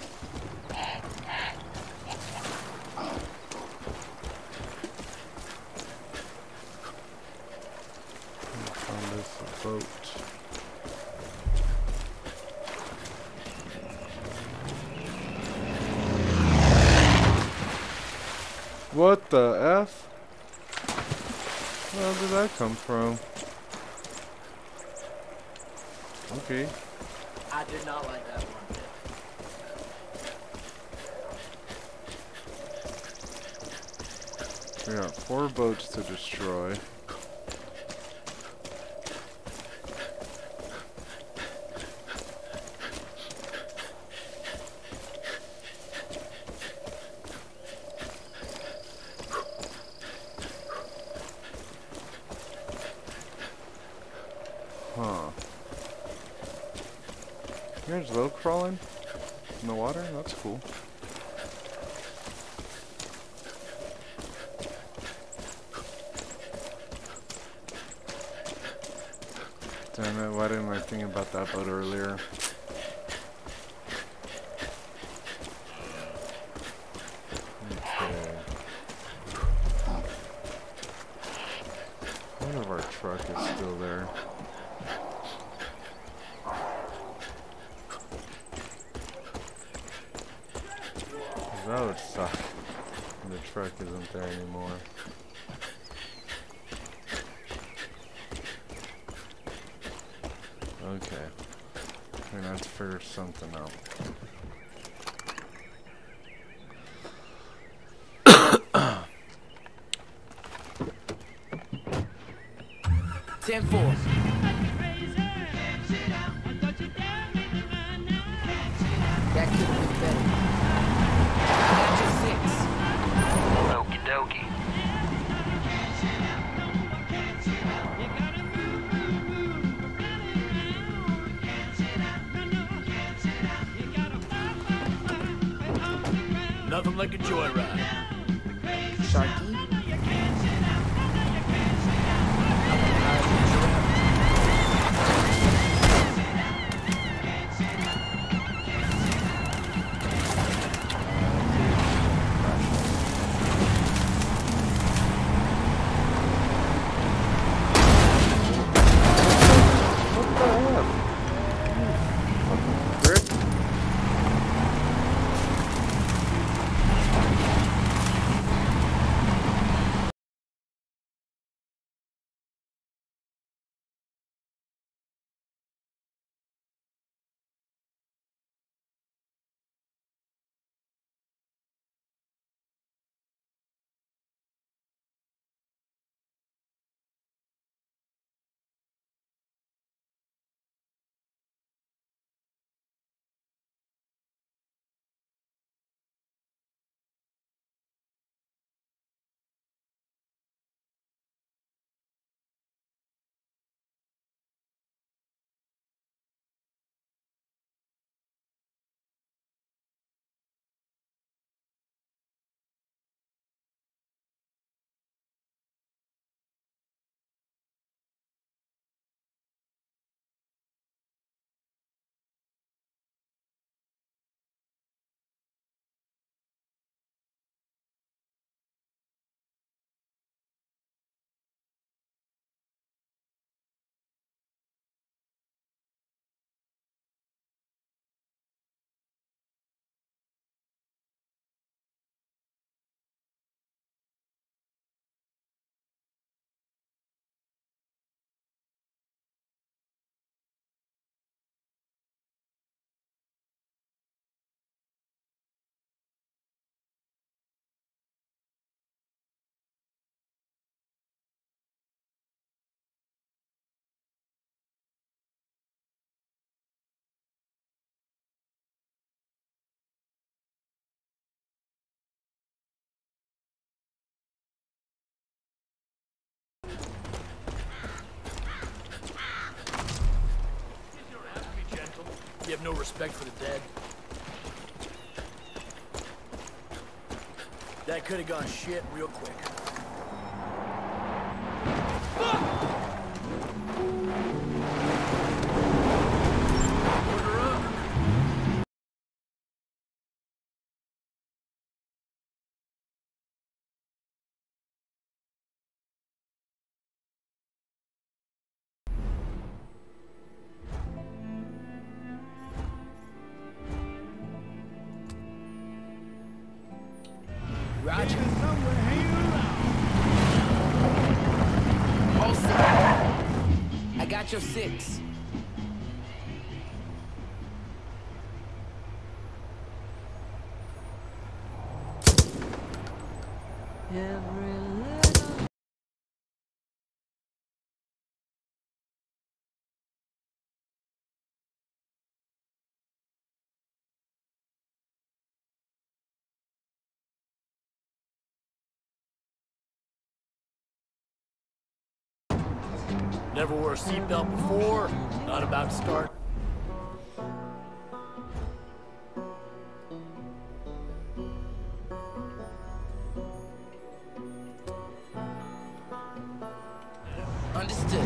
I found this boat. What the F? Where did that come from? Okay. I did not like that one bit. We got four boats to destroy. Huh. There's low crawling in the water? That's cool. Damn it, why didn't I think about that boat earlier? Okay. One of our truck is still there. That would suck. The truck isn't there anymore. Okay. We're gonna have to figure something out. ten four. That could have been better. That's six. Okie dokie. Nothing like a joyride. Sharky. respect for the dead. That could have gone shit real quick. Roger. All set. I got your six. Every little Never wore a seatbelt before, not about to start. Understood.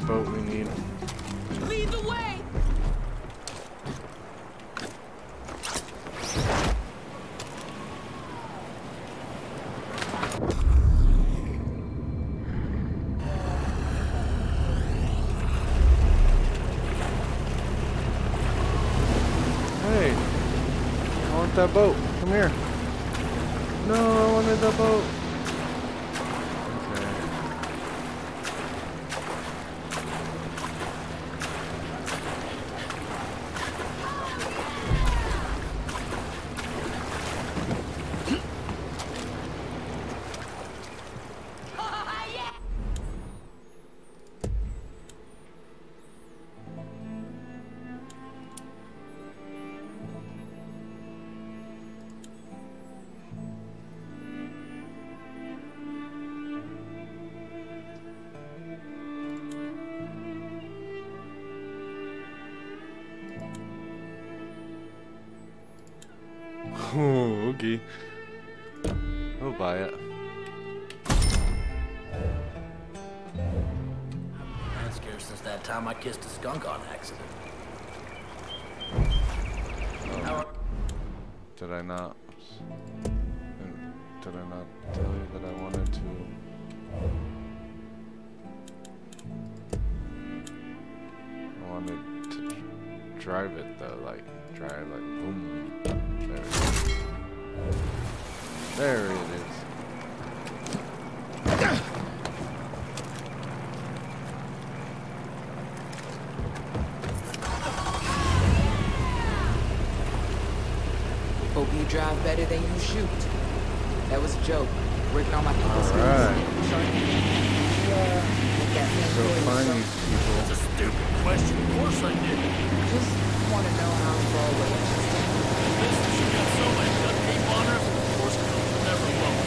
boat we need. Lead the way! Hey, I want that boat. Come here. No, I wanted that boat. Oh, okay. I'll buy it. I'm scared since that time I kissed a skunk on accident. Oh. Did I not? Did I not tell you that I wanted to? I wanted to drive it though, like drive like boom. There it is. There it is. Hope you drive better than you shoot. That was a joke. Working on my people's skills. Alright. Yeah. So find these people. That's a stupid question. Of course I did. Just want to know how far away. She got so many duct tape on her, of course it never blows.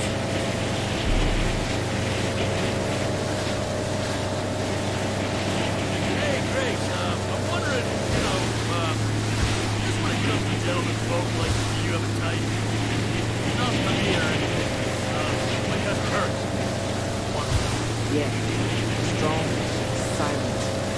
Hey, Grace, uh, I'm wondering, you know, uh, just want to get up to gentlemen folk like you have a type. Not for me or anything. Uh, my cousin hurts. Yeah. Strong, silent.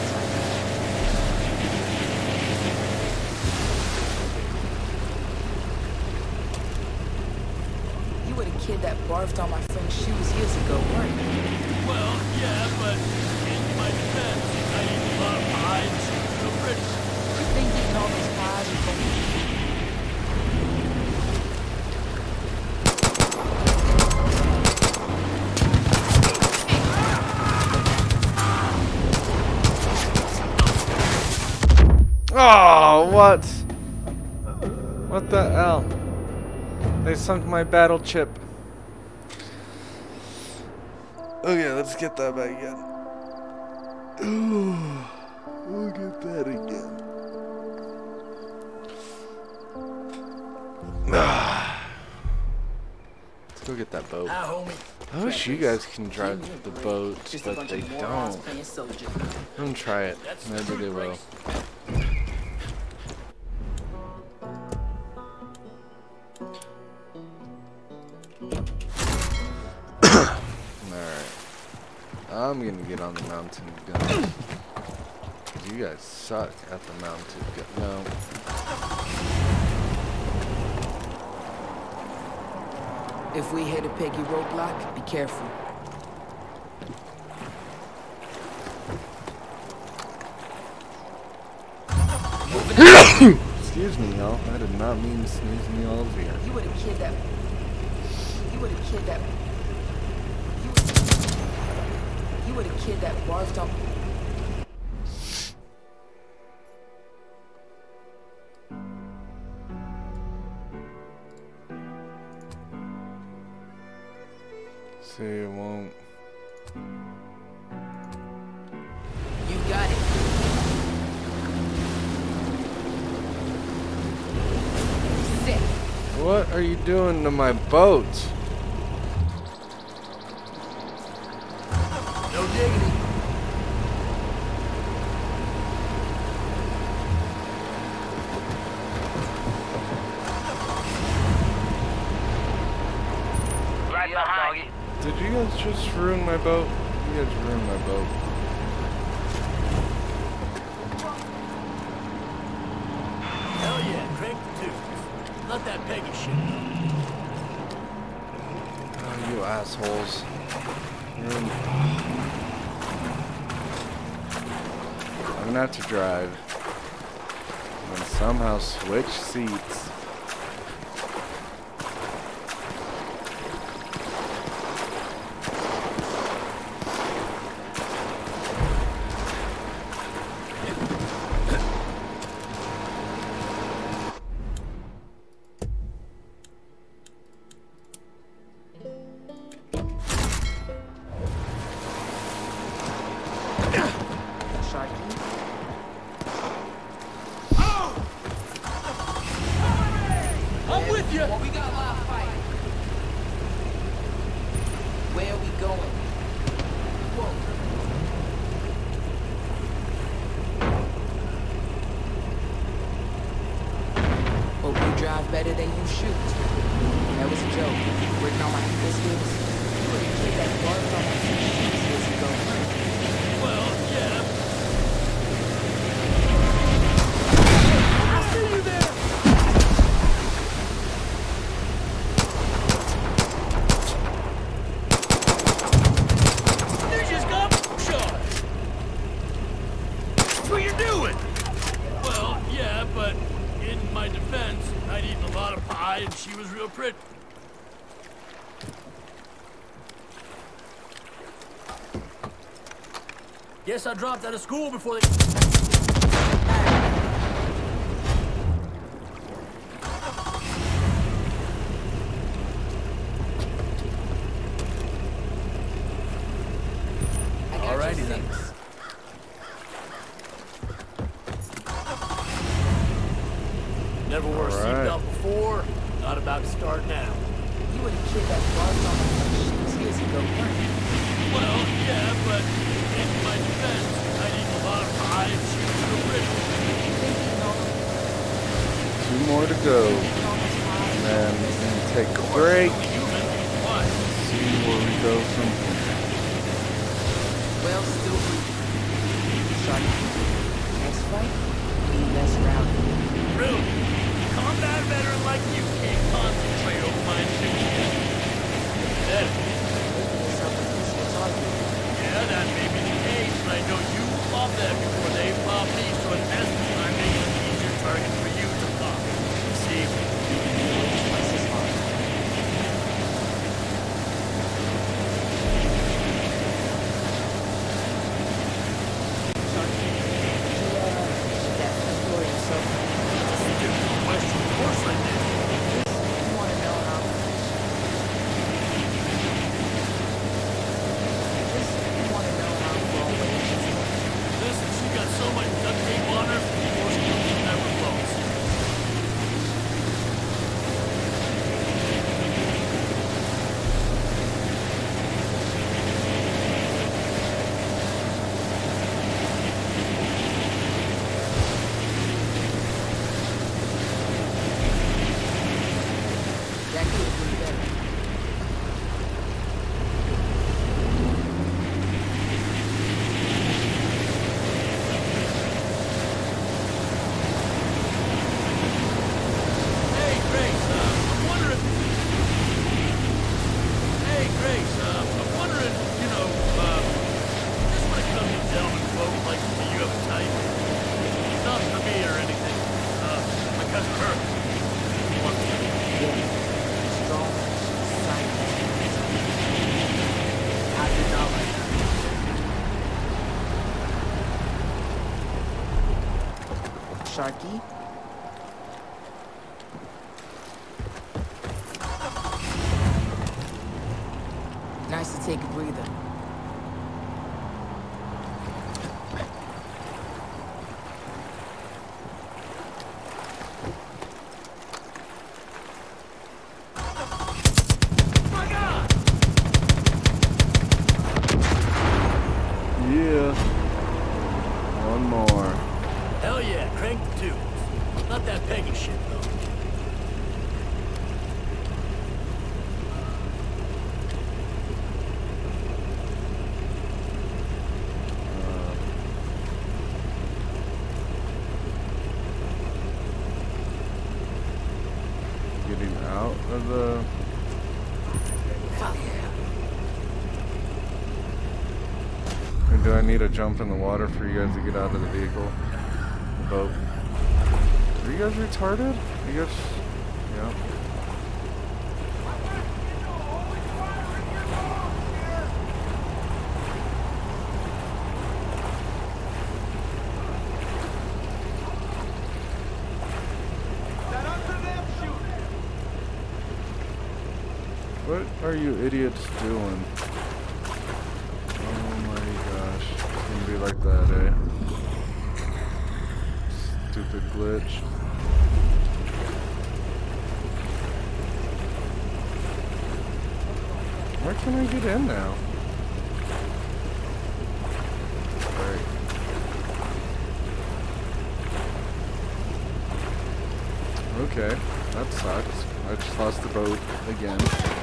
Kid that barfed on my friend's shoes years ago, weren't you? Well, yeah, but in my defense, I eat a lot of pies, so pretty. You think eating all those pies is going to... Oh, what? What the hell? They sunk my battle chip. Okay, let's get that back again. We'll get that again. Let's go get that boat. I wish you guys can drive the boat, but they don't. I'm gonna try it. Maybe they will. I'm gonna get on the mountain gun. You guys suck at the mountain gun. No. If we hit a piggy roadblock, be careful. Excuse me, y'all. I did not mean to sneeze me all over here. You would have kid that. You would have kid that. You would have kid that barfed on. See, it won't. You got it. Sick. What are you doing to my boat? No diggity. Right behind you. Did you guys just ruin my boat? You guys ruined my boat. Not that Peggy shit. Oh, you assholes. You're in... I'm gonna have to drive. I'm gonna somehow switch seats. I'm with you. Well, we got a live fight. Where are we going? Whoa. Hope you drive better than you shoot. That was a joke. Working on my English skills. You were the kid that barked on my feet years ago. Well, yeah. I see you there. You just got shot. That's what you're doing. Well, yeah, but in my defense, I'd eaten a lot of pie and she was real pretty. Guess I dropped out of school before they... Alrighty then. Never wore a seatbelt before, not about to start now. You were the kid that barked on my feet years ago, weren't you? Well, yeah, but in my defense, I'd eaten a lot of pie and she was real pretty. Two more to go. And then we're gonna take a break. See where we go from here. Well, still breathing. Sorry. Next fight, we need less rounding. Really? Combat veteran like you can't concentrate over my enthusiasm. That Yeah, that may be the case, but I know you pop that before they pop me, so in essence, I'm making an easier target for you to pop. See, you can do it twice as hard. Sharky. Nice to take a breather. Yeah. One more. Hell yeah, crank the tubes. Not that Peggy shit, though. And do I need to jump in the water for you guys to get out of the vehicle? The boat. Are you guys retarded? Are you guys... Yeah. What are you idiots doing? Oh my gosh. It's gonna be like that, eh? Stupid glitch. Where can I get in now? Alright. Okay, that sucks. I just lost the boat again.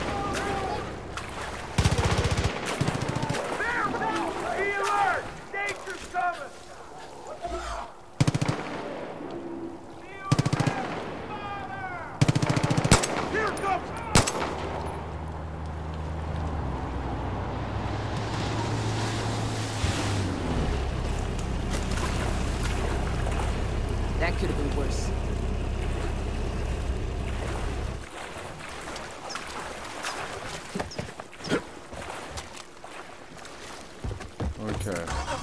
That could have been worse. Okay.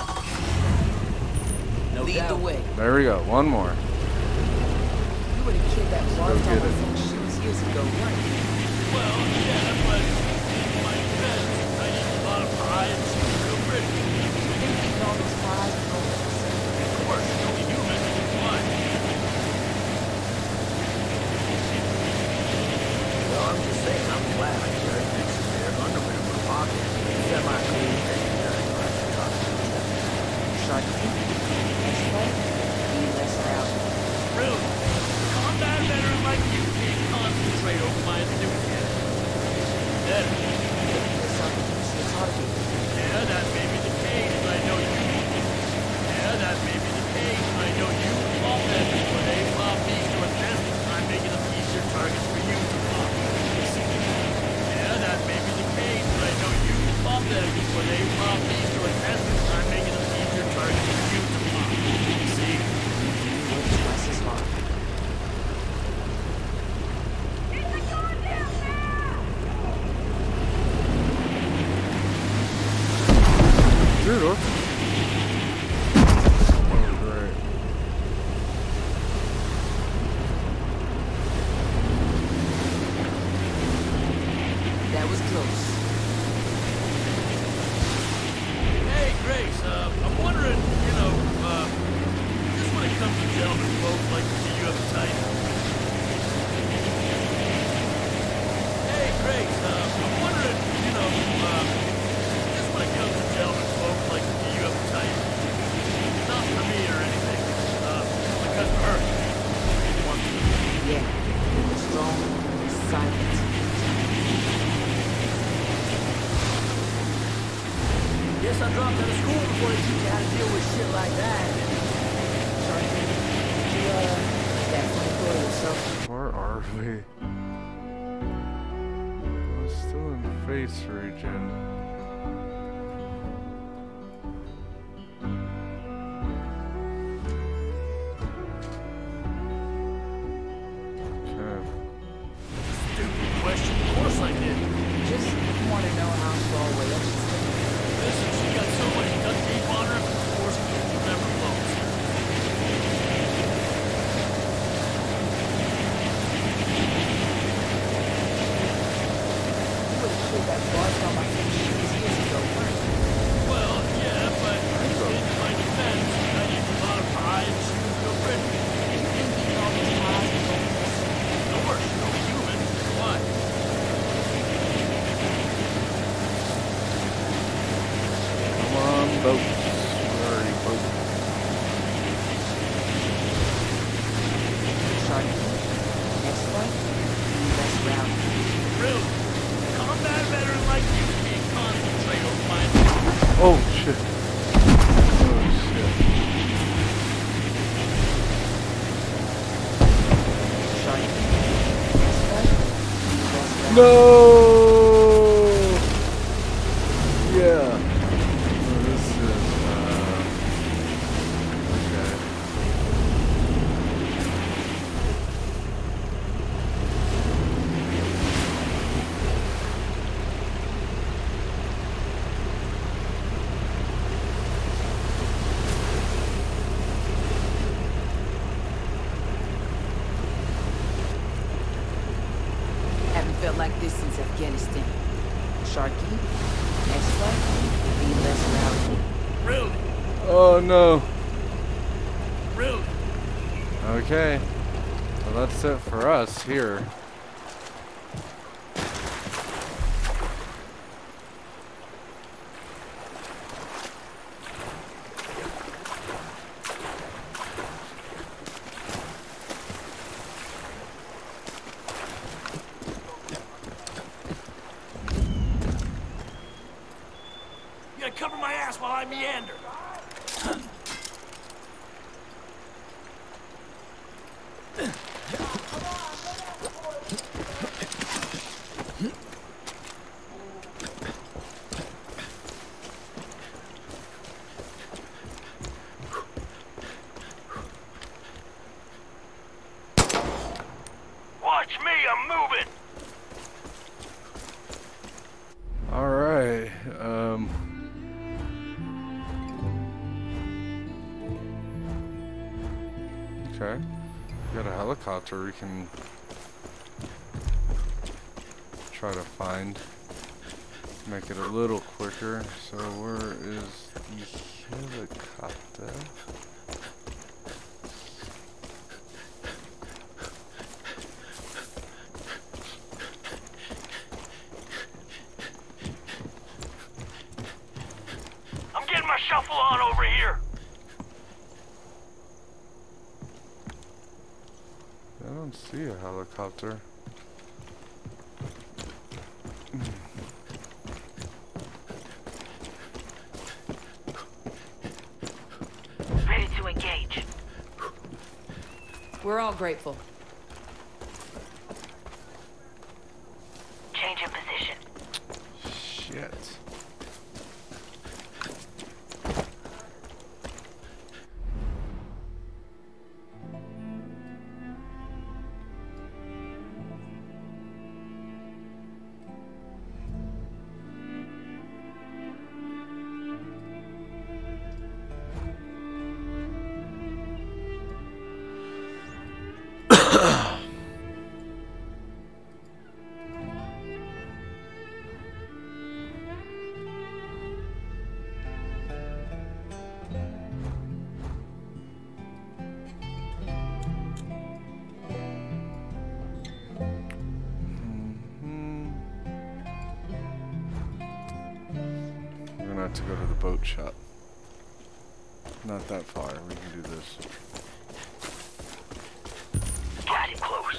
No Lead doubt. the way. There we go. One more. You were the kid that Let's lost go all get my it. friend's shoes years ago, right? Well, yeah, but in my defense, I used a lot of pride and she was real pretty. You think you all those pies and all that? Of course, she's only human. Why? Well, I'm just saying, I'm glad I carried this in their underwear in my pocket. Semi-clean thing. Sharky, next fight, you less out. Really? Combat veteran like you can't concentrate over my enthusiasm. Better. It's hard to do. Yeah, that may be the case, but I know you. Yeah, that may be the case, but I know you flop them before they flop me, so at best I'm making them easier targets for you to flop. Yeah, that may be the case, but I know you flop them before they flop me, so at best I'm making them easier targets for you to flop. See? Twice as hard. Dude, what? Oh, great. That was close. Hey, Grace, uh, I'm wondering, you know, uh, just when it comes to gentlemen folk like to see you uptight. Hey, Grace, uh, I'm wondering, you know, uh, just when it comes to gentlemen folk like to see you uptight. Not for me or anything, uh, because of her. Yeah, strong, silent. Guess I dropped out of school before they teach you how to deal with shit like that. Sharky, you, uh, definitely for yourself. Where are we? I'm still in face region. Okay. Stupid question, of course I did. Just want to know how far away I should stay. Listen, she got so much duct tape on her, of course she'll never close. You were the kid that lost all my friend's shoes years ago, right? Well, yeah, but in my defense, I used a lot of pride and she was real pretty. You think you all those pies and all that? No worse, she's only human. Why? Come on, boat. Where are you, boat? Sharky, next fight, best round. Really? Combat veteran like you can't concentrate over my... Oh, shit. Oh, shit. Sharky, next fight, best round. No! Yeah. Oh, this is Next fight, be less rowdy. Really? Oh no. Really? Okay. Well, that's it for us here. You gotta cover my ass while I meander. Watch me, I'm moving. All right. Um. Okay. We got a helicopter we can try to find. Make it a little quicker. So where is the helicopter? I'm getting my shuffle on over here. I don't see a helicopter. Ready to engage. We're all grateful. Change in position. Shit. We're gonna have to go to the boat shop. Not that far. We can do this. Got it close.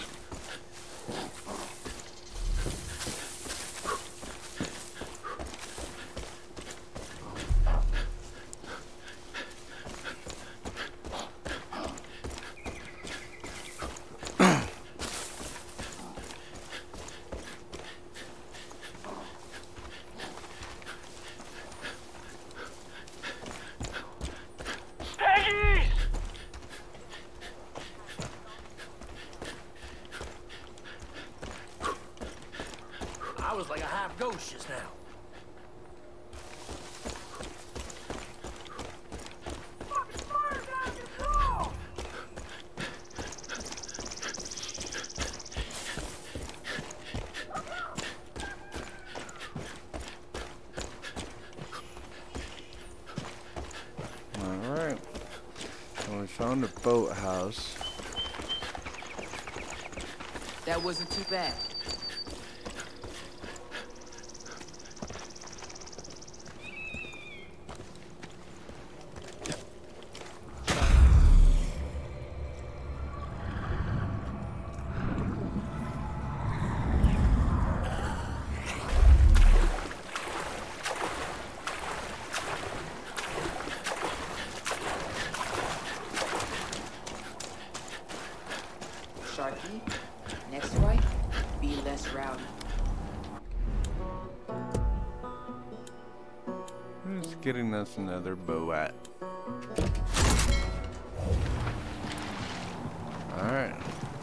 I was like a half ghost just now. Alright. Well, we found a boathouse. That wasn't too bad. Sharky, next right, be less rowdy. Who's getting us another boat? Alright.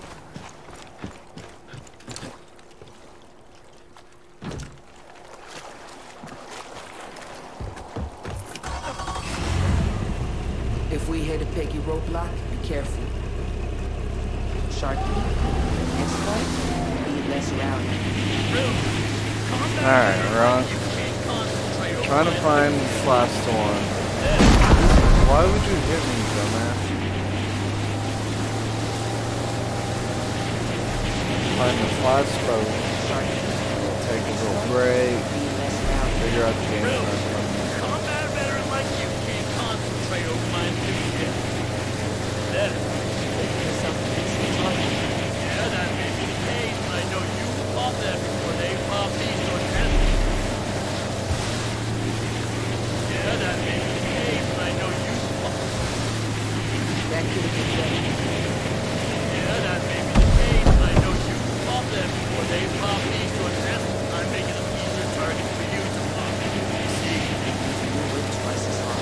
If we hit a peggy roadblock, be careful. Sharky, next fight, be less rowdy. Alright, we're on. trying to find this last one. Why would you hit me, dumbass? Find this last boat. We'll take a little break. Figure out the game plan. Combat veteran like you can't concentrate over my enthusiasm. Better. Yeah, that may be the case, but I know you fought that before they fought me, so it's happening. Yeah, that may be the case, but I know you fought. That could have been better. Yeah, that may be the case, but I know you fought that before they fought me, so it's happening. I'm making an easier target for you to fought. You see? You work twice as hard.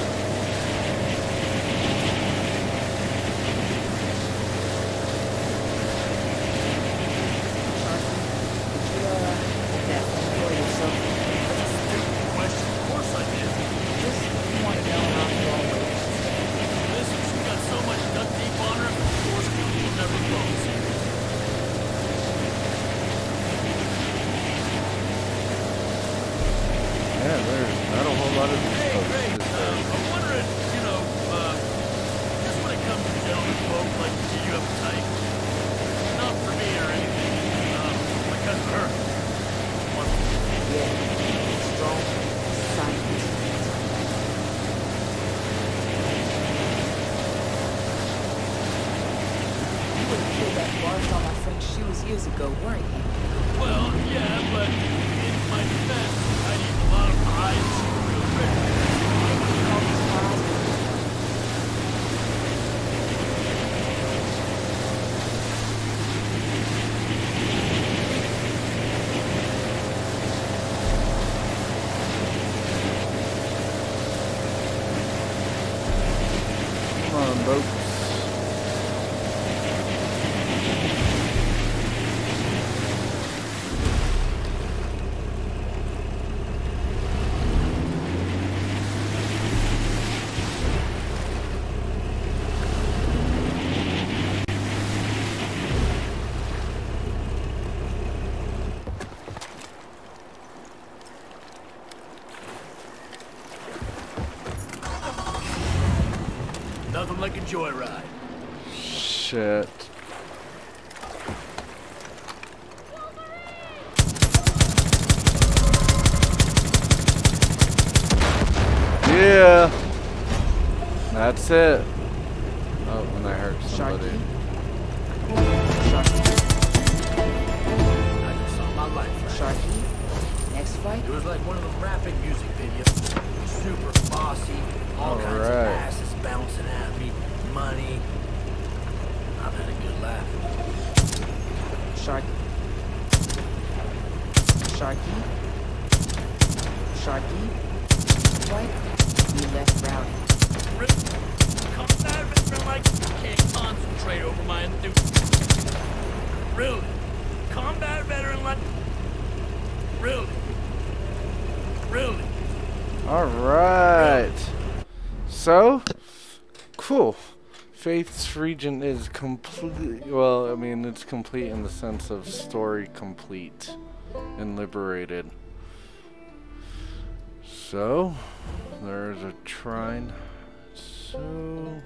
Yeah, there's not a whole lot of these Hey, folks. great. Just, Uh, I'm wondering, you know, uh, just when it comes to gentlemen folk like to see you uptight. Not for me or anything. Um, because of her. One. Yeah. Strong. Silent. You would have killed that barf on my friend's shoes years ago, weren't you? Well, yeah, but in my defense, I need a lot of eyes for real quick. come on, boats. Nothing like a joyride. Shit. Yeah. That's it. Oh, and I hurt somebody. I just saw my life right. Sharky, next fight? It was like one of those rapping music videos. Super bossy, all, All kinds right. of asses bouncing at me, money. I've had a good laugh. Sharky. Sharky. Sharky. Fight? You left rowdy. Rip, come out of it, like you can't concentrate over my enthusiasm. Really? Combat veteran like... Really? Really? All right. So, cool. Faith's region is complete. Well, I mean, it's complete in the sense of story complete and liberated. So, there's a shrine. So.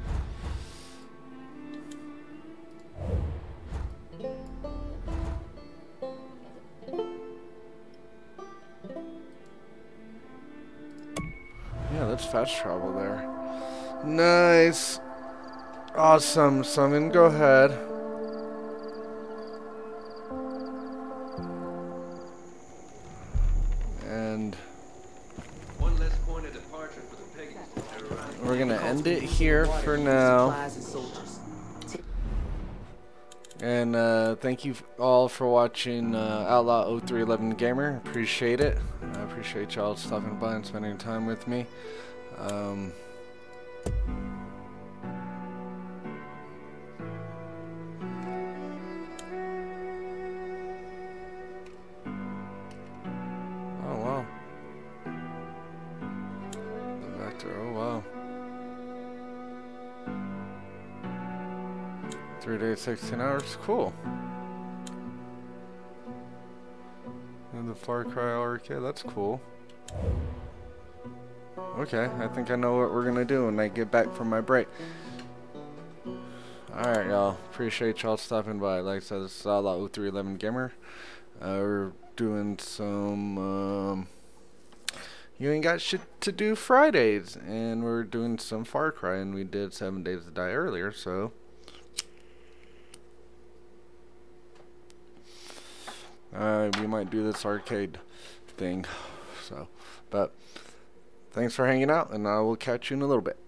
Yeah, that's fast travel there. Nice. Awesome. Summon, go ahead. And One less point of departure for the Peggies. we're gonna end it here for now. And uh, thank you all for watching uh, Outlaw oh three eleven Gamer. Appreciate it. I appreciate y'all stopping by and spending time with me. Um, oh wow. The vector. Oh wow. Three days, sixteen hours. Cool. And the Far Cry R K. That's cool. Okay, I think I know what we're gonna do when I get back from my break. Alright, y'all. Appreciate y'all stopping by. Like I said, this is Outlaw oh three eleven Gamer. Uh, we're doing some, um, you ain't got shit to do Fridays. And we're doing some Far Cry, and we did Seven Days to Die earlier, so. Uh, we might do this arcade thing. So, but, thanks for hanging out, and I will catch you in a little bit.